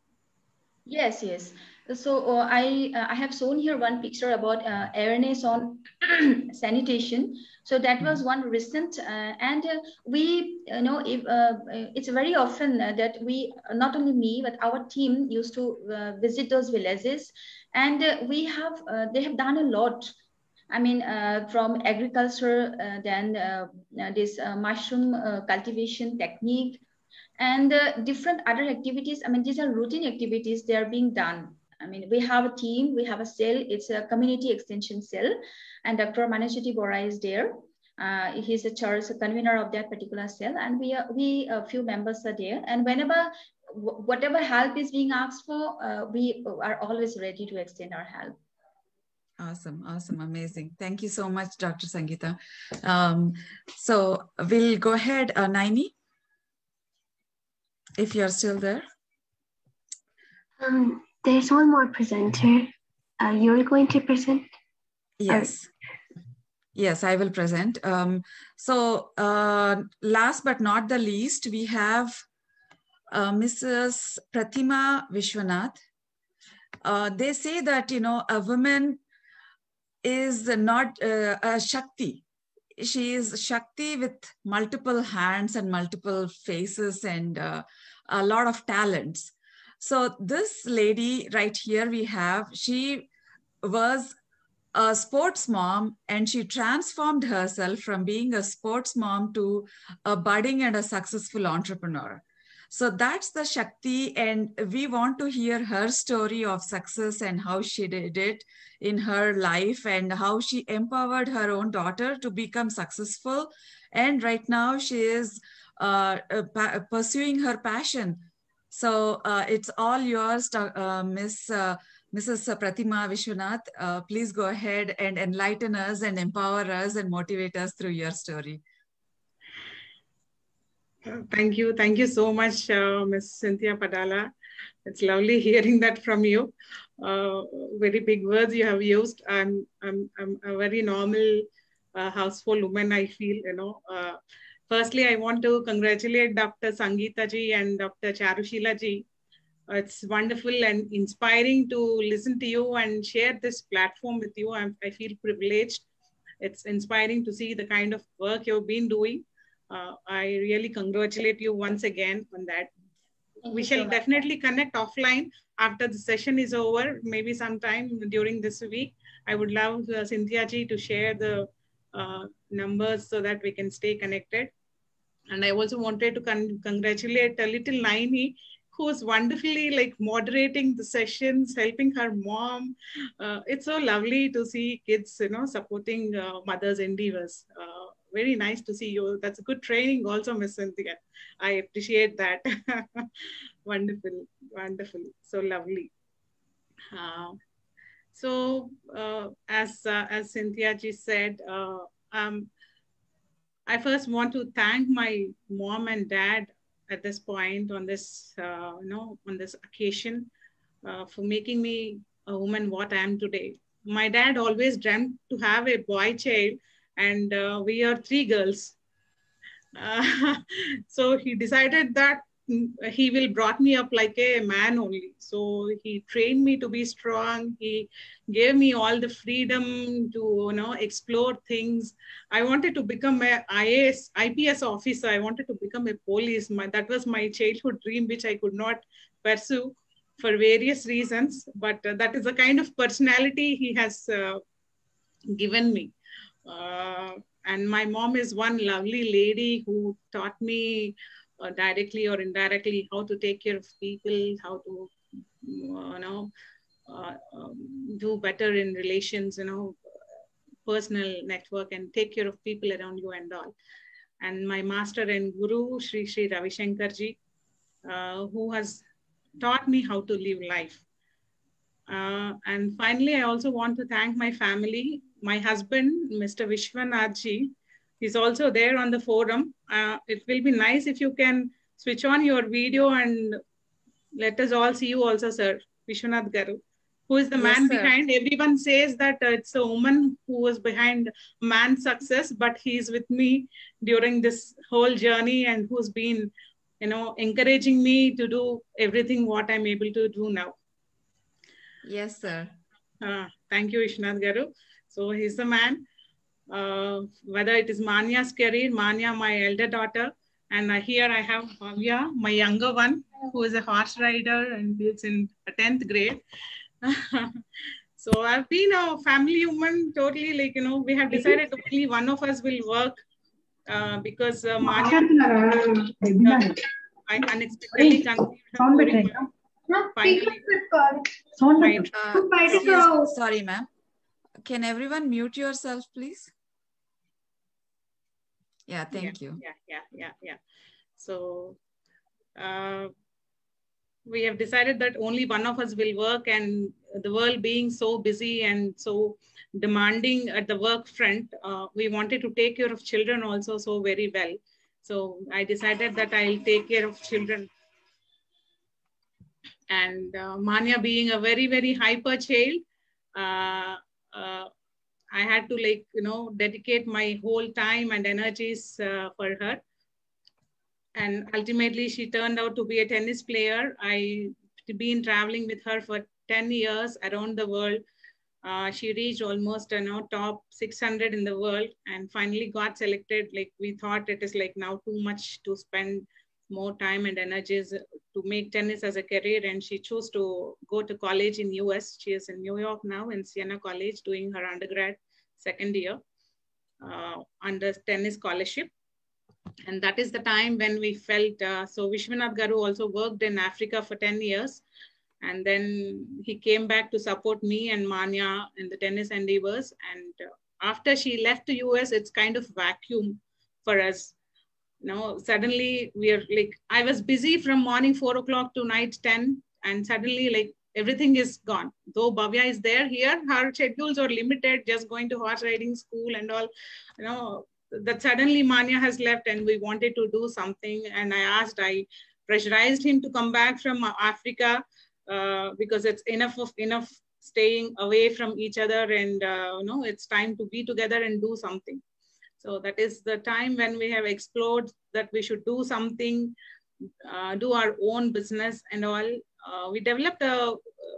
Yes, yes. So uh, I uh, I have shown here one picture about uh, awareness on sanitation. So that was one recent, uh, and uh, we you know if uh, it's very often uh, that we, not only me but our team, used to uh, visit those villages, and uh, we have uh, they have done a lot. I mean, uh, from agriculture, uh, then uh, this uh, mushroom uh, cultivation technique, and uh, different other activities. I mean, these are routine activities, they are being done. I mean, we have a team, we have a cell, it's a community extension cell, and Doctor Manashwati Bora is there. Uh, he's a church convener of that particular cell, and we are, we a few members are there. And whenever whatever help is being asked for, uh, we are always ready to extend our help. Awesome, awesome, amazing. Thank you so much, Doctor Sangeeta. Um, so we'll go ahead, uh, Naini, if you're still there. Um, there's one more presenter. Uh, you're going to present? Yes. Or... Yes, I will present. Um, so uh, last but not the least, we have uh, Missus Pratima Vishwanath. Uh, they say that, you know, a woman is not uh, a Shakti. She is Shakti with multiple hands and multiple faces and uh, a lot of talents. So this lady right here we have, she was a sports mom, and she transformed herself from being a sports mom to a budding and a successful entrepreneur. So that's the Shakti, and we want to hear her story of success and how she did it in her life and how she empowered her own daughter to become successful. And right now she is uh, uh, pursuing her passion. So uh, it's all yours, uh, Miss uh, Missus Pratima Vishwanath. Uh, please go ahead and enlighten us and empower us and motivate us through your story. Thank you. Thank you so much, uh, Miss Cynthia Padala. It's lovely hearing that from you. Uh, very big words you have used. I'm, I'm, I'm a very normal uh, household woman, I feel, you know. Uh, firstly, I want to congratulate Doctor Sangeeta ji and Doctor Charushila ji. It's wonderful and inspiring to listen to you and share this platform with you. I'm, I feel privileged. It's inspiring to see the kind of work you've been doing. Uh, I really congratulate you once again on that. Thank we you shall so definitely connect offline after the session is over, maybe sometime during this week. I would love uh, Cynthia ji to share the uh, numbers so that we can stay connected. And I also wanted to con congratulate a little Naini, who's wonderfully like moderating the sessions, helping her mom. Uh, it's so lovely to see kids, you know, supporting uh, mothers' endeavors. Uh, very nice to see you. That's a good training also, Miss Cynthia. I appreciate that. Wonderful, wonderful. So lovely. Uh, so uh, as, uh, as Cynthia ji said, uh, um, I first want to thank my mom and dad at this point on this, uh, you know, on this occasion uh, for making me a woman what I am today. My dad always dreamt to have a boy child, and uh, we are three girls. Uh, so he decided that he will brought me up like a man only. So he trained me to be strong. He gave me all the freedom to, you know, explore things. I wanted to become a I A S, I P S officer. I wanted to become a police. My, that was my childhood dream, which I could not pursue for various reasons. But uh, that is the kind of personality he has uh, given me. Uh, and my mom is one lovely lady who taught me uh, directly or indirectly how to take care of people, how to, uh, you know, uh, um, do better in relations, you know, personal network, and take care of people around you and all. And my master and guru, Sri Sri Ravi Shankar ji, uh, who has taught me how to live life. Uh, and finally, I also want to thank my family. My husband, Mister Vishwanath ji, is also there on the forum. Uh, it will be nice if you can switch on your video and let us all see you also, sir. Vishwanath Garu, who is the Yes, man sir. behind. Everyone says that uh, it's a woman who was behind man's success, but he's with me during this whole journey and who's been, you know, encouraging me to do everything what I'm able to do now. Yes, sir. Uh, thank you, Vishwanath Garu. So he's the man. Uh, whether it is Manya's career, Manya, my elder daughter, and uh, here I have Bhavya, my younger one, who is a horse rider and is in tenth grade. So I've been a family woman, totally, like, you know, we have decided only one of us will work uh, because uh, Manya, uh, I unexpectedly conceived her. Finally, my, Uh, excuse, sorry, ma'am. Can everyone mute yourself, please? Yeah, thank yeah, you. Yeah, yeah, yeah, yeah. So uh, we have decided that only one of us will work, and the world being so busy and so demanding at the work front, uh, we wanted to take care of children also so very well. So I decided that I'll take care of children. And uh, Manya being a very, very hyper child, uh, uh, I had to, like, you know, dedicate my whole time and energies uh, for her. And ultimately, she turned out to be a tennis player. I've been traveling with her for ten years around the world. Uh, she reached almost, you know, top six hundred in the world, and finally got selected. Like, we thought it is like now too much to spend more time and energies to make tennis as a career. And she chose to go to college in U S. She is in New York now in Siena College doing her undergrad second year uh, under tennis scholarship. And that is the time when we felt, uh, so Vishwanath Garu also worked in Africa for ten years. And then he came back to support me and Manya in the tennis endeavors. And uh, after she left the U S, it's kind of vacuum for us. You know, suddenly we are like, I was busy from morning four o'clock to night ten, and suddenly, like, everything is gone. Though Bhavya is there here, her schedules are limited, just going to horse riding school and all, you know, that suddenly Manya has left and we wanted to do something. And I asked, I pressurized him to come back from Africa uh, because it's enough of enough staying away from each other, and uh, you know, it's time to be together and do something. So that is the time when we have explored that we should do something, uh, do our own business and all. Uh, we developed a,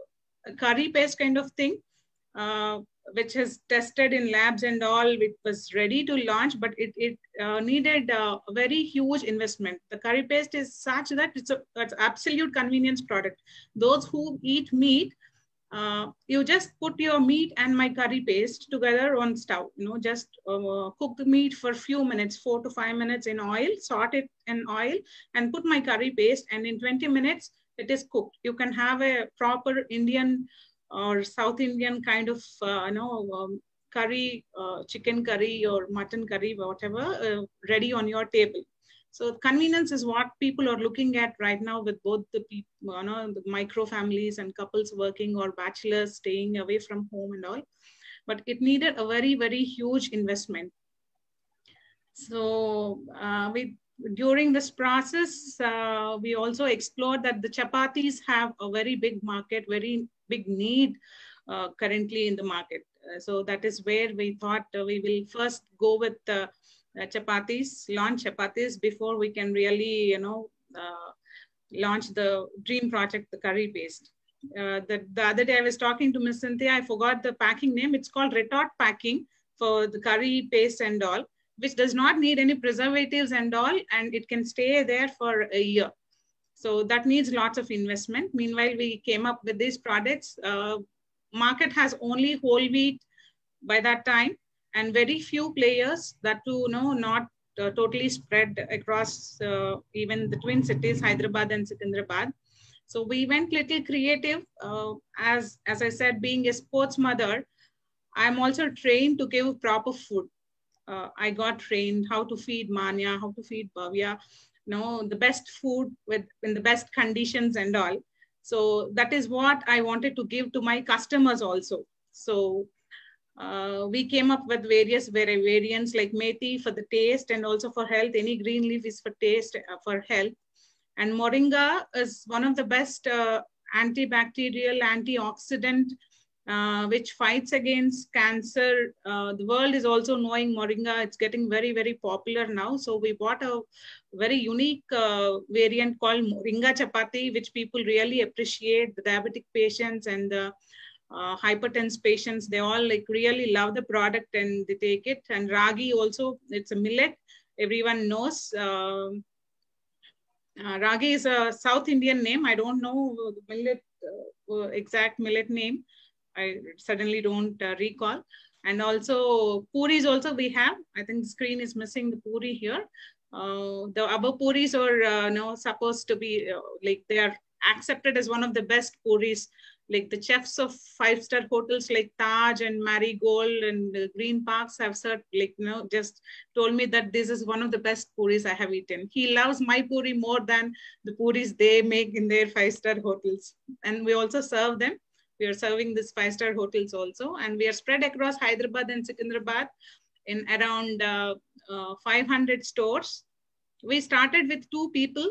a curry paste kind of thing, uh, which has tested in labs and all. It was ready to launch, but it, it uh, needed uh, a very huge investment. The curry paste is such that it's a it's absolute convenience product. Those who eat meat, Uh, you just put your meat and my curry paste together on stove, you know, just uh, cook the meat for a few minutes, four to five minutes in oil, salt it in oil, and put my curry paste, and in twenty minutes, it is cooked. You can have a proper Indian or South Indian kind of, uh, you know, um, curry, uh, chicken curry or mutton curry, whatever, uh, ready on your table. So convenience is what people are looking at right now with both the people, you know, the micro families and couples working or bachelors staying away from home and all. But it needed a very, very huge investment. So uh, we, during this process, uh, we also explored that the chapatis have a very big market, very big need uh, currently in the market. Uh, so that is where we thought uh, we will first go with uh, Uh, chapatis, launch chapatis before we can really, you know, uh, launched the dream project, the curry paste. Uh, the, the other day I was talking to Miss Cynthia, I forgot the packing name. It's called retort packing for the curry paste and all, which does not need any preservatives and all, and it can stay there for a year. So that needs lots of investment. Meanwhile, we came up with these products. Uh, market has only whole wheat by that time, and very few players, that too, no, not uh, totally spread across uh, even the twin cities, Hyderabad and Secunderabad. So we went little creative. Uh, as, as I said, being a sports mother, I'm also trained to give proper food. Uh, I got trained how to feed Manya, how to feed Bhavya, you know, the best food with in the best conditions and all. So that is what I wanted to give to my customers also. So uh, we came up with various variants like methi for the taste and also for health. Any green leaf is for taste, uh, for health. And moringa is one of the best uh, antibacterial, antioxidant, uh, which fights against cancer. Uh, the world is also knowing moringa. It's getting very, very popular now. So we bought a very unique uh, variant called moringa chapati, which people really appreciate. The diabetic patients and the uh, hypertense patients, they all like really love the product and they take it. And ragi also, it's a millet. Everyone knows. Uh, Uh, ragi is a South Indian name. I don't know the millet, uh, exact millet name. I suddenly don't uh, recall. And also puris also we have. I think the screen is missing the puri here. Uh, the above puris are uh, no, supposed to be uh, like they are accepted as one of the best puris. Like the chefs of five-star hotels like Taj and Marigold and uh, Green Parks have said, like, you know, just told me that this is one of the best puris I have eaten. He loves my puri more than the puris they make in their five-star hotels. And we also serve them. We are serving this five-star hotels also. And we are spread across Hyderabad and Secunderabad in around uh, uh, five hundred stores. We started with two people.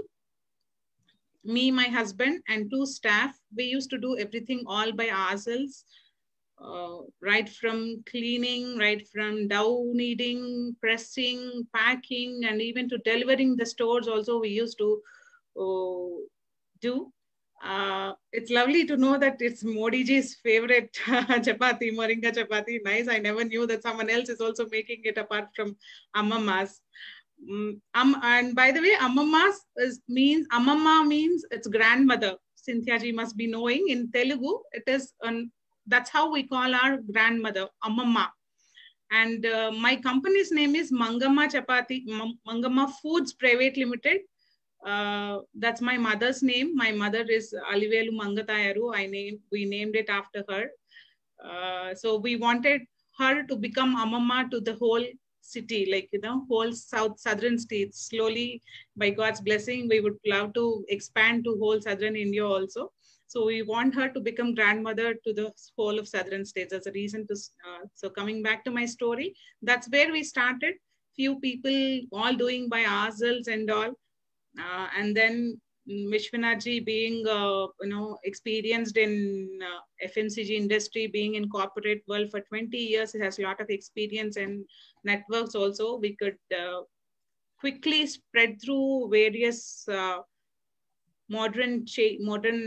Me, my husband, and two staff. We used to do everything all by ourselves, uh, right from cleaning, right from dough kneading, pressing, packing, and even to delivering the stores also we used to uh, do. Uh, it's lovely to know that it's Modi ji's favorite chapati, moringa chapati. Nice. I never knew that someone else is also making it apart from Amma's. Um, and by the way, Ammamma is means Ammamma means it's grandmother. Cynthia ji must be knowing in Telugu. It is um, that's how we call our grandmother, Ammamma. And uh, my company's name is Mangamma Chapati, Mangamma Foods Private Limited. Uh, that's my mother's name. My mother is Alivelu Mangatayaru. I named we named it after her. Uh, so we wanted her to become Ammamma to the whole city, like, you know, whole south southern states. Slowly, by God's blessing, we would love to expand to whole southern India also. So we want her to become grandmother to the whole of southern states. As a reason to uh, so coming back to my story, that's where we started. Few people all doing by ourselves and all, uh, and then Vishwanath ji being uh, you know, experienced in uh, F M C G industry, being in corporate world for twenty years, he has a lot of experience and networks also. We could uh, quickly spread through various uh, modern modern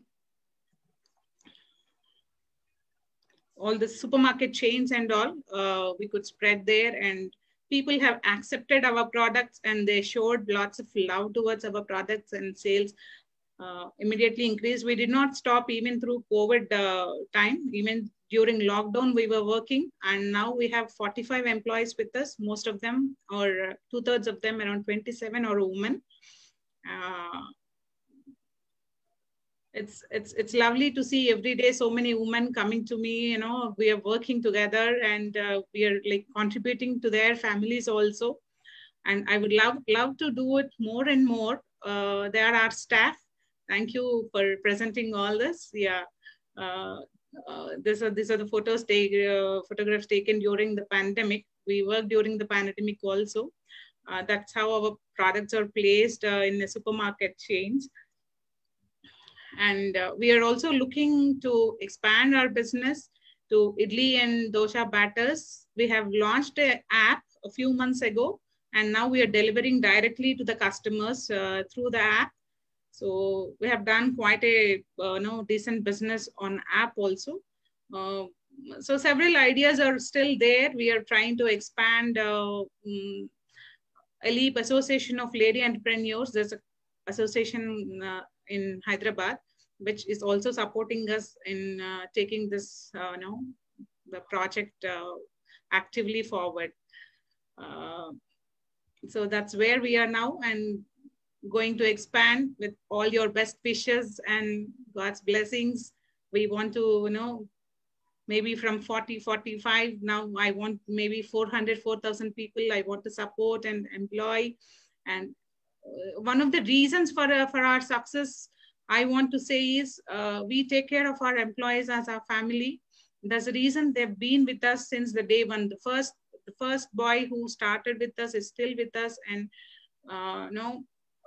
all the supermarket chains and all. Uh, we could spread there, and people have accepted our products and they showed lots of love towards our products, and sales uh, immediately increased. We did not stop even through COVID uh, time. Even during lockdown, we were working, and now we have forty-five employees with us. Most of them, or two thirds of them, around twenty-seven, are women. Uh, it's it's it's lovely to see every day so many women coming to me. You know, we are working together, and uh, we are like contributing to their families also. And I would love love to do it more and more. Uh, they are our staff. Thank you for presenting all this. Yeah, uh, uh, these are these are the photos take uh, photographs taken during the pandemic. We worked during the pandemic also. Uh, that's how our products are placed uh, in the supermarket chains. And uh, we are also looking to expand our business to idli and dosha batters. We have launched an app a few months ago, and now we are delivering directly to the customers uh, through the app. So we have done quite a uh, you know, decent business on app also. Uh, so several ideas are still there. We are trying to expand uh, um, A L E A P, Association of Lady Entrepreneurs. There's an association uh, in Hyderabad, which is also supporting us in uh, taking this, uh, you know, the project uh, actively forward. Uh, so that's where we are now, and going to expand with all your best wishes and God's blessings. We want to, you know, maybe from forty, forty-five, now I want maybe four hundred, four thousand people I want to support and employ. And uh, one of the reasons for, uh, for our success, I want to say is uh, we take care of our employees as our family. There's a reason they've been with us since the day one. The first, the first boy who started with us is still with us, and uh, you know,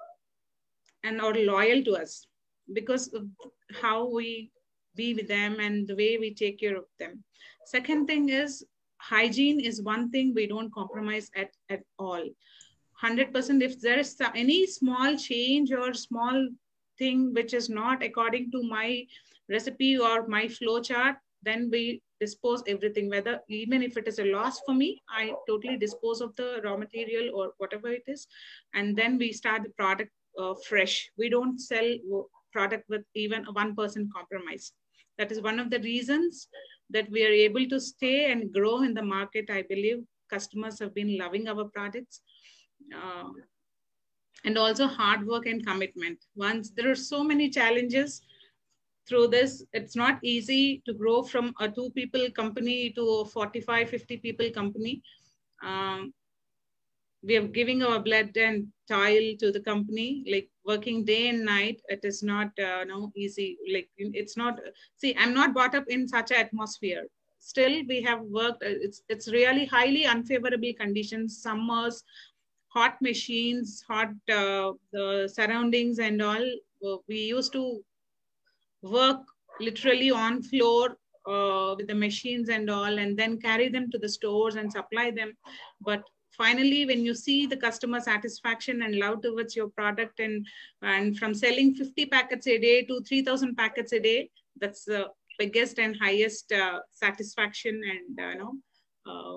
and are loyal to us because of how we be with them and the way we take care of them. Second thing is hygiene is one thing we don't compromise at, at all. one hundred percent if there is any small change or small thing which is not according to my recipe or my flow chart, then we dispose everything, whether even if it is a loss for me, I totally dispose of the raw material or whatever it is. And then we start the product uh, fresh. We don't sell product with even a one percent compromise. That is one of the reasons that we are able to stay and grow in the market. I believe customers have been loving our products. Uh, and also hard work and commitment. Once there are so many challenges through this, it's not easy to grow from a two people company to a forty-five, fifty people company. Um, we are giving our blood and toil to the company, like working day and night. It is not uh, no easy. Like it's not, see, I'm not brought up in such an atmosphere. Still, we have worked, it's, it's really highly unfavorable conditions, summers, hot machines, hot uh, the surroundings and all. We used to work literally on floor uh, with the machines and all, and then carry them to the stores and supply them. But finally, when you see the customer satisfaction and love towards your product, and, and from selling fifty packets a day to three thousand packets a day, that's the biggest and highest uh, satisfaction. And, uh, you know, uh,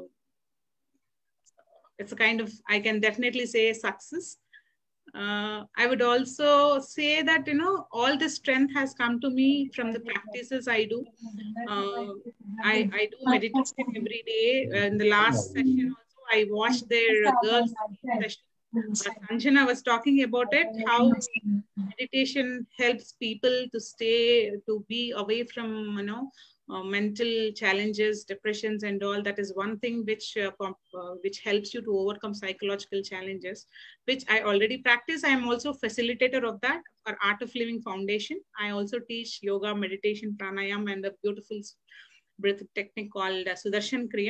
it's a kind of, I can definitely say success. Uh, I would also say that, you know, all this strength has come to me from the practices I do. Uh, I, I do meditation every day. Uh, in the last session also, I watched their uh, girls session. Uh, Sanjana was talking about it, how meditation helps people to stay, to be away from, you know, uh, mental challenges, depressions and all. That is one thing which, uh, uh, which helps you to overcome psychological challenges, which I already practice. I am also facilitator of that, for Art of Living Foundation. I also teach yoga, meditation, pranayam, and a beautiful breath technique called uh, Sudarshan Kriya.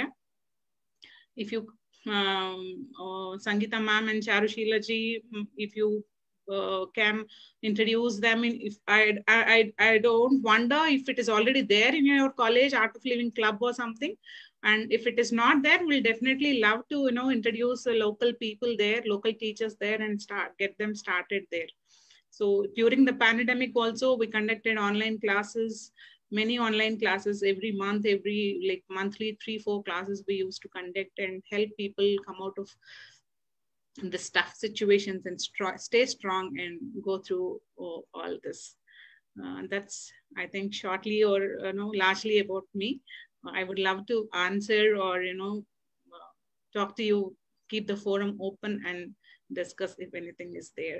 If you Um, uh, Sangeeta ma'am and Charushila ji, if you uh, can introduce them, in, if I, I, I don't wonder if it is already there in your college, Art of Living Club or something. And if it is not there, we'll definitely love to, you know, introduce the local people there, local teachers there, and start, get them started there. So during the pandemic also, we conducted online classes, many online classes every month, every like monthly three, four classes we used to conduct and help people come out of the tough situations and stay strong and go through oh, all this. Uh, that's, I think, shortly or you know, largely about me. I would love to answer or, you know, uh, talk to you, keep the forum open and discuss if anything is there.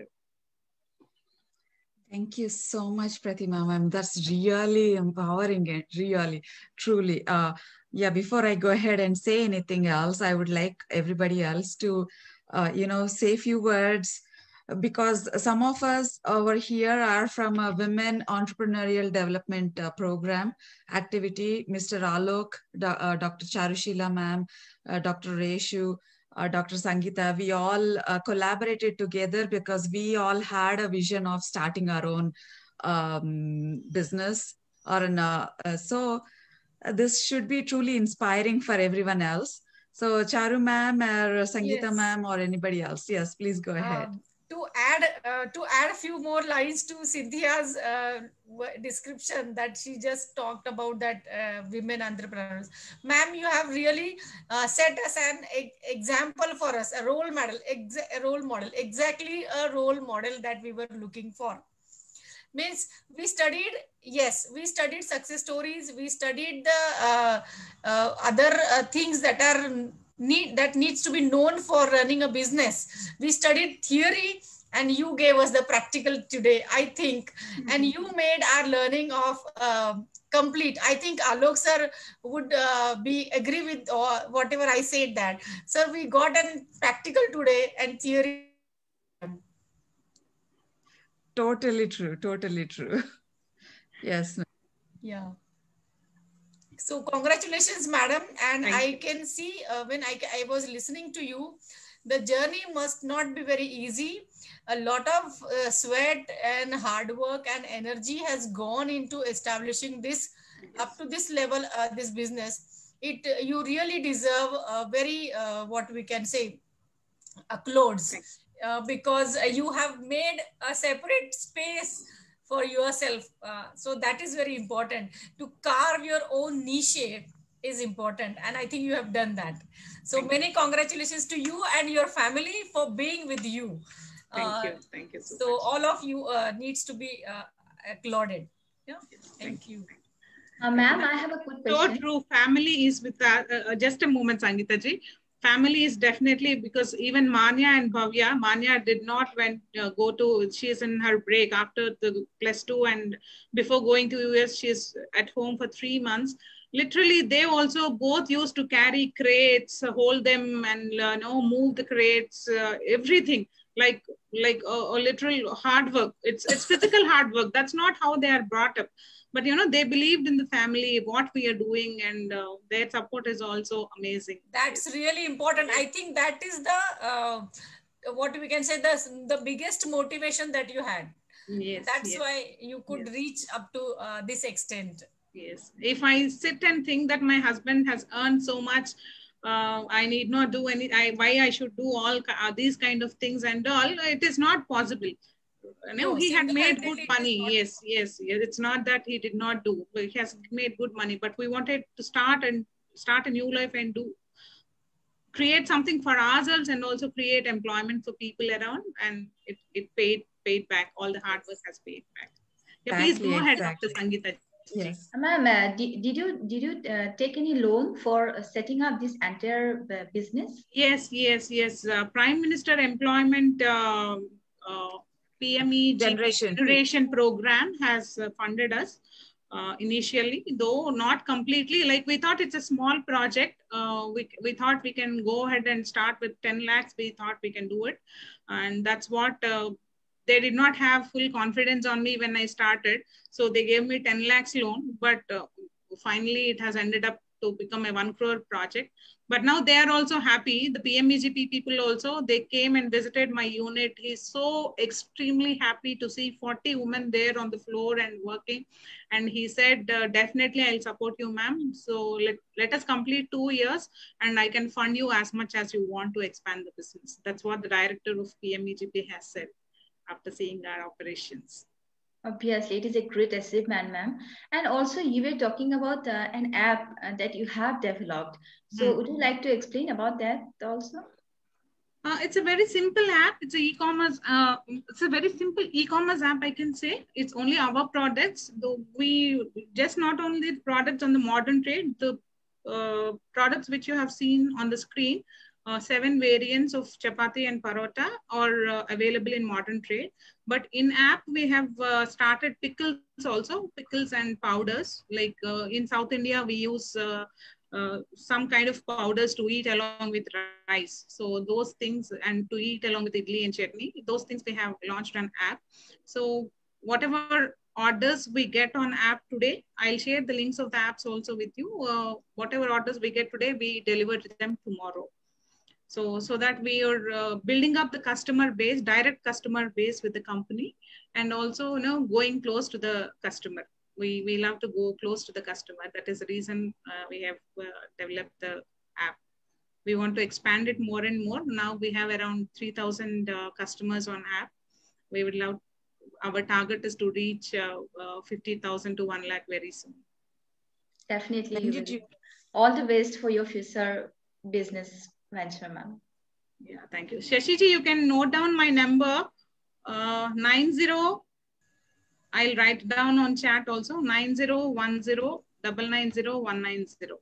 Thank you so much, Pratima ma'am. That's really empowering, really, truly. Uh, yeah, before I go ahead and say anything else, I would like everybody else to, uh, you know, say a few words, because some of us over here are from a Women Entrepreneurial Development uh, Program activity. Mister Alok, uh, Doctor Charushila ma'am, uh, Doctor Reshu, Uh, Doctor Sangeeta, we all uh, collaborated together because we all had a vision of starting our own um, business. Or an, uh, uh, so uh, this should be truly inspiring for everyone else. So Charu ma'am or Sangeeta Yes. ma'am or anybody else. Yes, please go ahead. Um, to add uh, to add a few more lines to Cynthia's uh, description that she just talked about, that uh, women entrepreneurs. Ma'am, you have really uh, set us an e example for us, a role model, a role model, exactly a role model that we were looking for. Means we studied, yes, we studied success stories, we studied the uh, uh, other uh, things that are need that needs to be known for running a business. We studied theory, and you gave us the practical today, I think, mm-hmm. and you made our learning of uh, complete. I think Alok sir would uh, be agree with uh, whatever I said, that sir, we got a practical today and theory. Totally true. Totally true. Yes. Yeah. So congratulations, madam. And Thank I you. can see uh, when I, I was listening to you, the journey must not be very easy. A lot of uh, sweat and hard work and energy has gone into establishing this up to this level, uh, this business. It uh, you really deserve a very uh, what we can say, applause. Uh, because uh, you have made a separate space for yourself. Uh, so that is very important. To carve your own niche is important. And I think you have done that. So Thank many you. Congratulations to you and your family for being with you. Thank uh, you. Thank you so, so much. all of you uh, needs to be uh, applauded. Yeah. Yes, thank, thank you. Uh, Ma'am, I have a quick question. So true. Family is with that. Uh, just a moment, Sangeeta ji. Family is definitely, because even Manya and Bhavya, Manya did not went uh, go to, she is in her break after the plus two, and before going to U S, she is at home for three months. Literally, they also both used to carry crates, uh, hold them and uh, know, move the crates, uh, everything. Like like a, a literal hard work. It's it's physical hard work. That's not how they are brought up. But, you know, they believed in the family, what we are doing, and uh, their support is also amazing. That's really important. I think that is the, uh, what we can say, the, the biggest motivation that you had. Yes. That's yes. why you could yes. reach up to uh, this extent. Yes. If I sit and think that my husband has earned so much, uh, I need not do any, I, why I should do all uh, these kind of things and all, it is not possible. No, he had made good money. Yes, yes, yes. It's not that he did not do, but he has made good money. But we wanted to start and start a new life and do create something for ourselves and also create employment for people around. And it, it paid paid back. All the hard work has paid back. Yeah, exactly, please go ahead, exactly. Doctor Sangeeta. Yes. Ma'am, uh, did, did you did you uh, take any loan for uh, setting up this entire uh, business? Yes, yes, yes. Uh, Prime Minister Employment uh, uh, P M E Generation, Generation Program has uh, funded us uh, initially, though not completely. Like, we thought it's a small project. Uh, we, we thought we can go ahead and start with ten lakhs. We thought we can do it. And that's what uh, they did not have full confidence on me when I started. So they gave me ten lakhs loan, but uh, finally it has ended up to become a one crore project. But now they are also happy. The P M E G P people also, they came and visited my unit. He's so extremely happy to see forty women there on the floor and working. And he said, uh, definitely I'll support you, ma'am. So let, let us complete two years and I can fund you as much as you want to expand the business. That's what the director of P M E G P has said after seeing our operations. Obviously, it is a great achievement, ma'am. And also, you were talking about uh, an app uh, that you have developed. So, mm. would you like to explain about that also? Uh, it's a very simple app. It's a e-commerce. Uh, it's a very simple e-commerce app, I can say. It's only our products. Though we just not only products on the modern trade, the uh, products which you have seen on the screen. Uh, seven variants of chapati and parota are uh, available in modern trade. But in app, we have uh, started pickles also, pickles and powders. Like uh, in South India, we use uh, uh, some kind of powders to eat along with rice. So those things, and to eat along with idli and chutney, those things we have launched an app. So whatever orders we get on app today, I'll share the links of the apps also with you. Uh, whatever orders we get today, we deliver to them tomorrow. So, so that we are uh, building up the customer base, direct customer base with the company, and also, you know, going close to the customer. We, we love to go close to the customer. That is the reason uh, we have uh, developed the app. We want to expand it more and more. Now we have around three thousand uh, customers on app. we would love, our target is to reach uh, uh, fifty thousand to one lakh very soon. Definitely, Thank you you. will. All the best for your future business venture, ma'am. Yeah, thank you. Shashiji, you can note down my number, uh, nine zero, I'll write down on chat also, nine zero one zero, nine nine zero, one nine zero.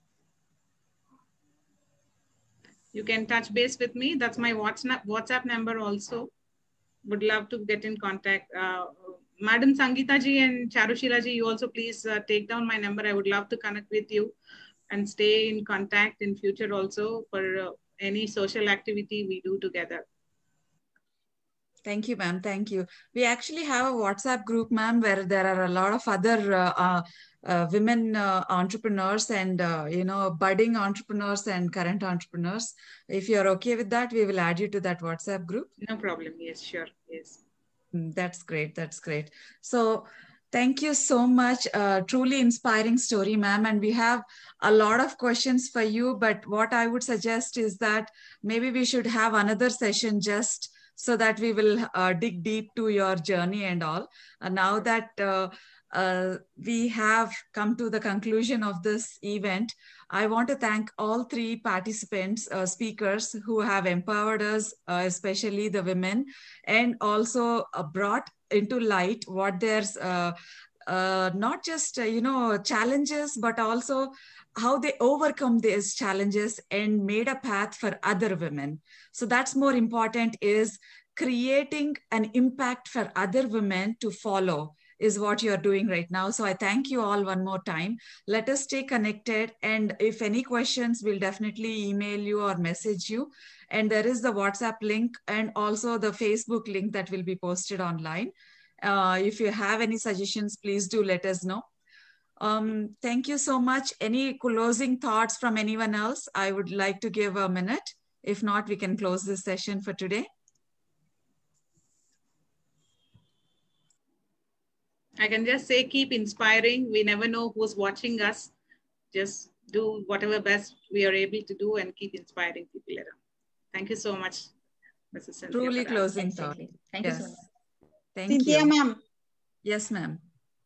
You can touch base with me. That's my WhatsApp, WhatsApp number also. Would love to get in contact. Uh, Madam Sangeeta ji and Charushila ji, you also please uh, take down my number. I would love to connect with you and stay in contact in future also for uh, any social activity we do together. Thank you, ma'am. Thank you. We actually have a WhatsApp group, ma'am, where there are a lot of other uh, uh, uh, women uh, entrepreneurs and, uh, you know, budding entrepreneurs and current entrepreneurs. If you're okay with that, we will add you to that WhatsApp group. No problem. Yes, sure. Yes. That's great. That's great. So thank you so much. Uh, truly inspiring story, ma'am. And we have a lot of questions for you. But what I would suggest is that maybe we should have another session just so that we will uh, dig deep to your journey and all. Uh, now that uh, uh, we have come to the conclusion of this event, I want to thank all three participants, uh, speakers who have empowered us, uh, especially the women, and also uh, brought into light what there's uh, uh, not just, uh, you know, challenges, but also how they overcome these challenges and made a path for other women. So that's more important, is creating an impact for other women to follow is what you're doing right now. So I thank you all one more time. Let us stay connected. And if any questions, we'll definitely email you or message you. And there is the WhatsApp link and also the Facebook link that will be posted online. Uh, if you have any suggestions, please do let us know. Um, thank you so much. Any closing thoughts from anyone else? I would like to give a minute. If not, we can close this session for today. I can just say, keep inspiring. We never know who's watching us. Just do whatever best we are able to do and keep inspiring people around. Thank you so much, Missus Cynthia. Truly closing Exactly. thought. Thank yes. you so much. Thank Cynthia you. ma'am. Yes, ma'am.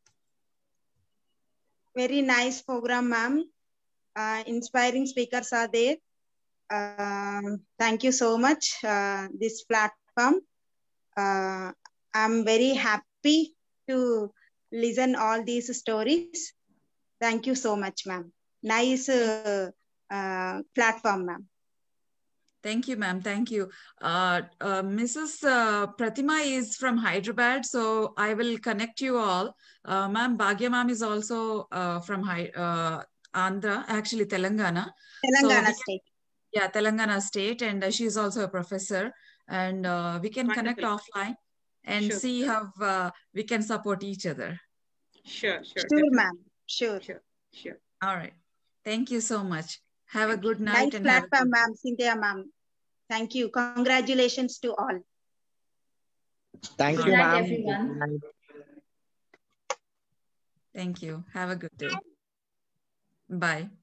Very nice program, ma'am. Uh, inspiring speakers are there. Uh, thank you so much, uh, this platform. Uh, I'm very happy to listen all these stories. Thank you so much, ma'am. Nice uh, uh, platform, ma'am. Thank you, ma'am. Thank you. Uh, uh, Missus Uh, Pratima is from Hyderabad, so I will connect you all. Uh, ma'am, Bhagya ma'am is also uh, from Hy uh, Andhra, actually Telangana. Telangana so state. Yeah, Telangana state, and uh, she's also a professor. And uh, we can Wonderful. connect offline and Sure. see how uh, we can support each other. Sure, sure. Sure, ma'am. Sure. Sure, sure. All right. Thank you so much. Have Thank a good you. night. Nice and have a platform, good... ma'am. Cynthia, ma'am. Thank you. Congratulations to all. Thank Good you, night, ma'am. everyone. Thank you. Have a good day. Bye.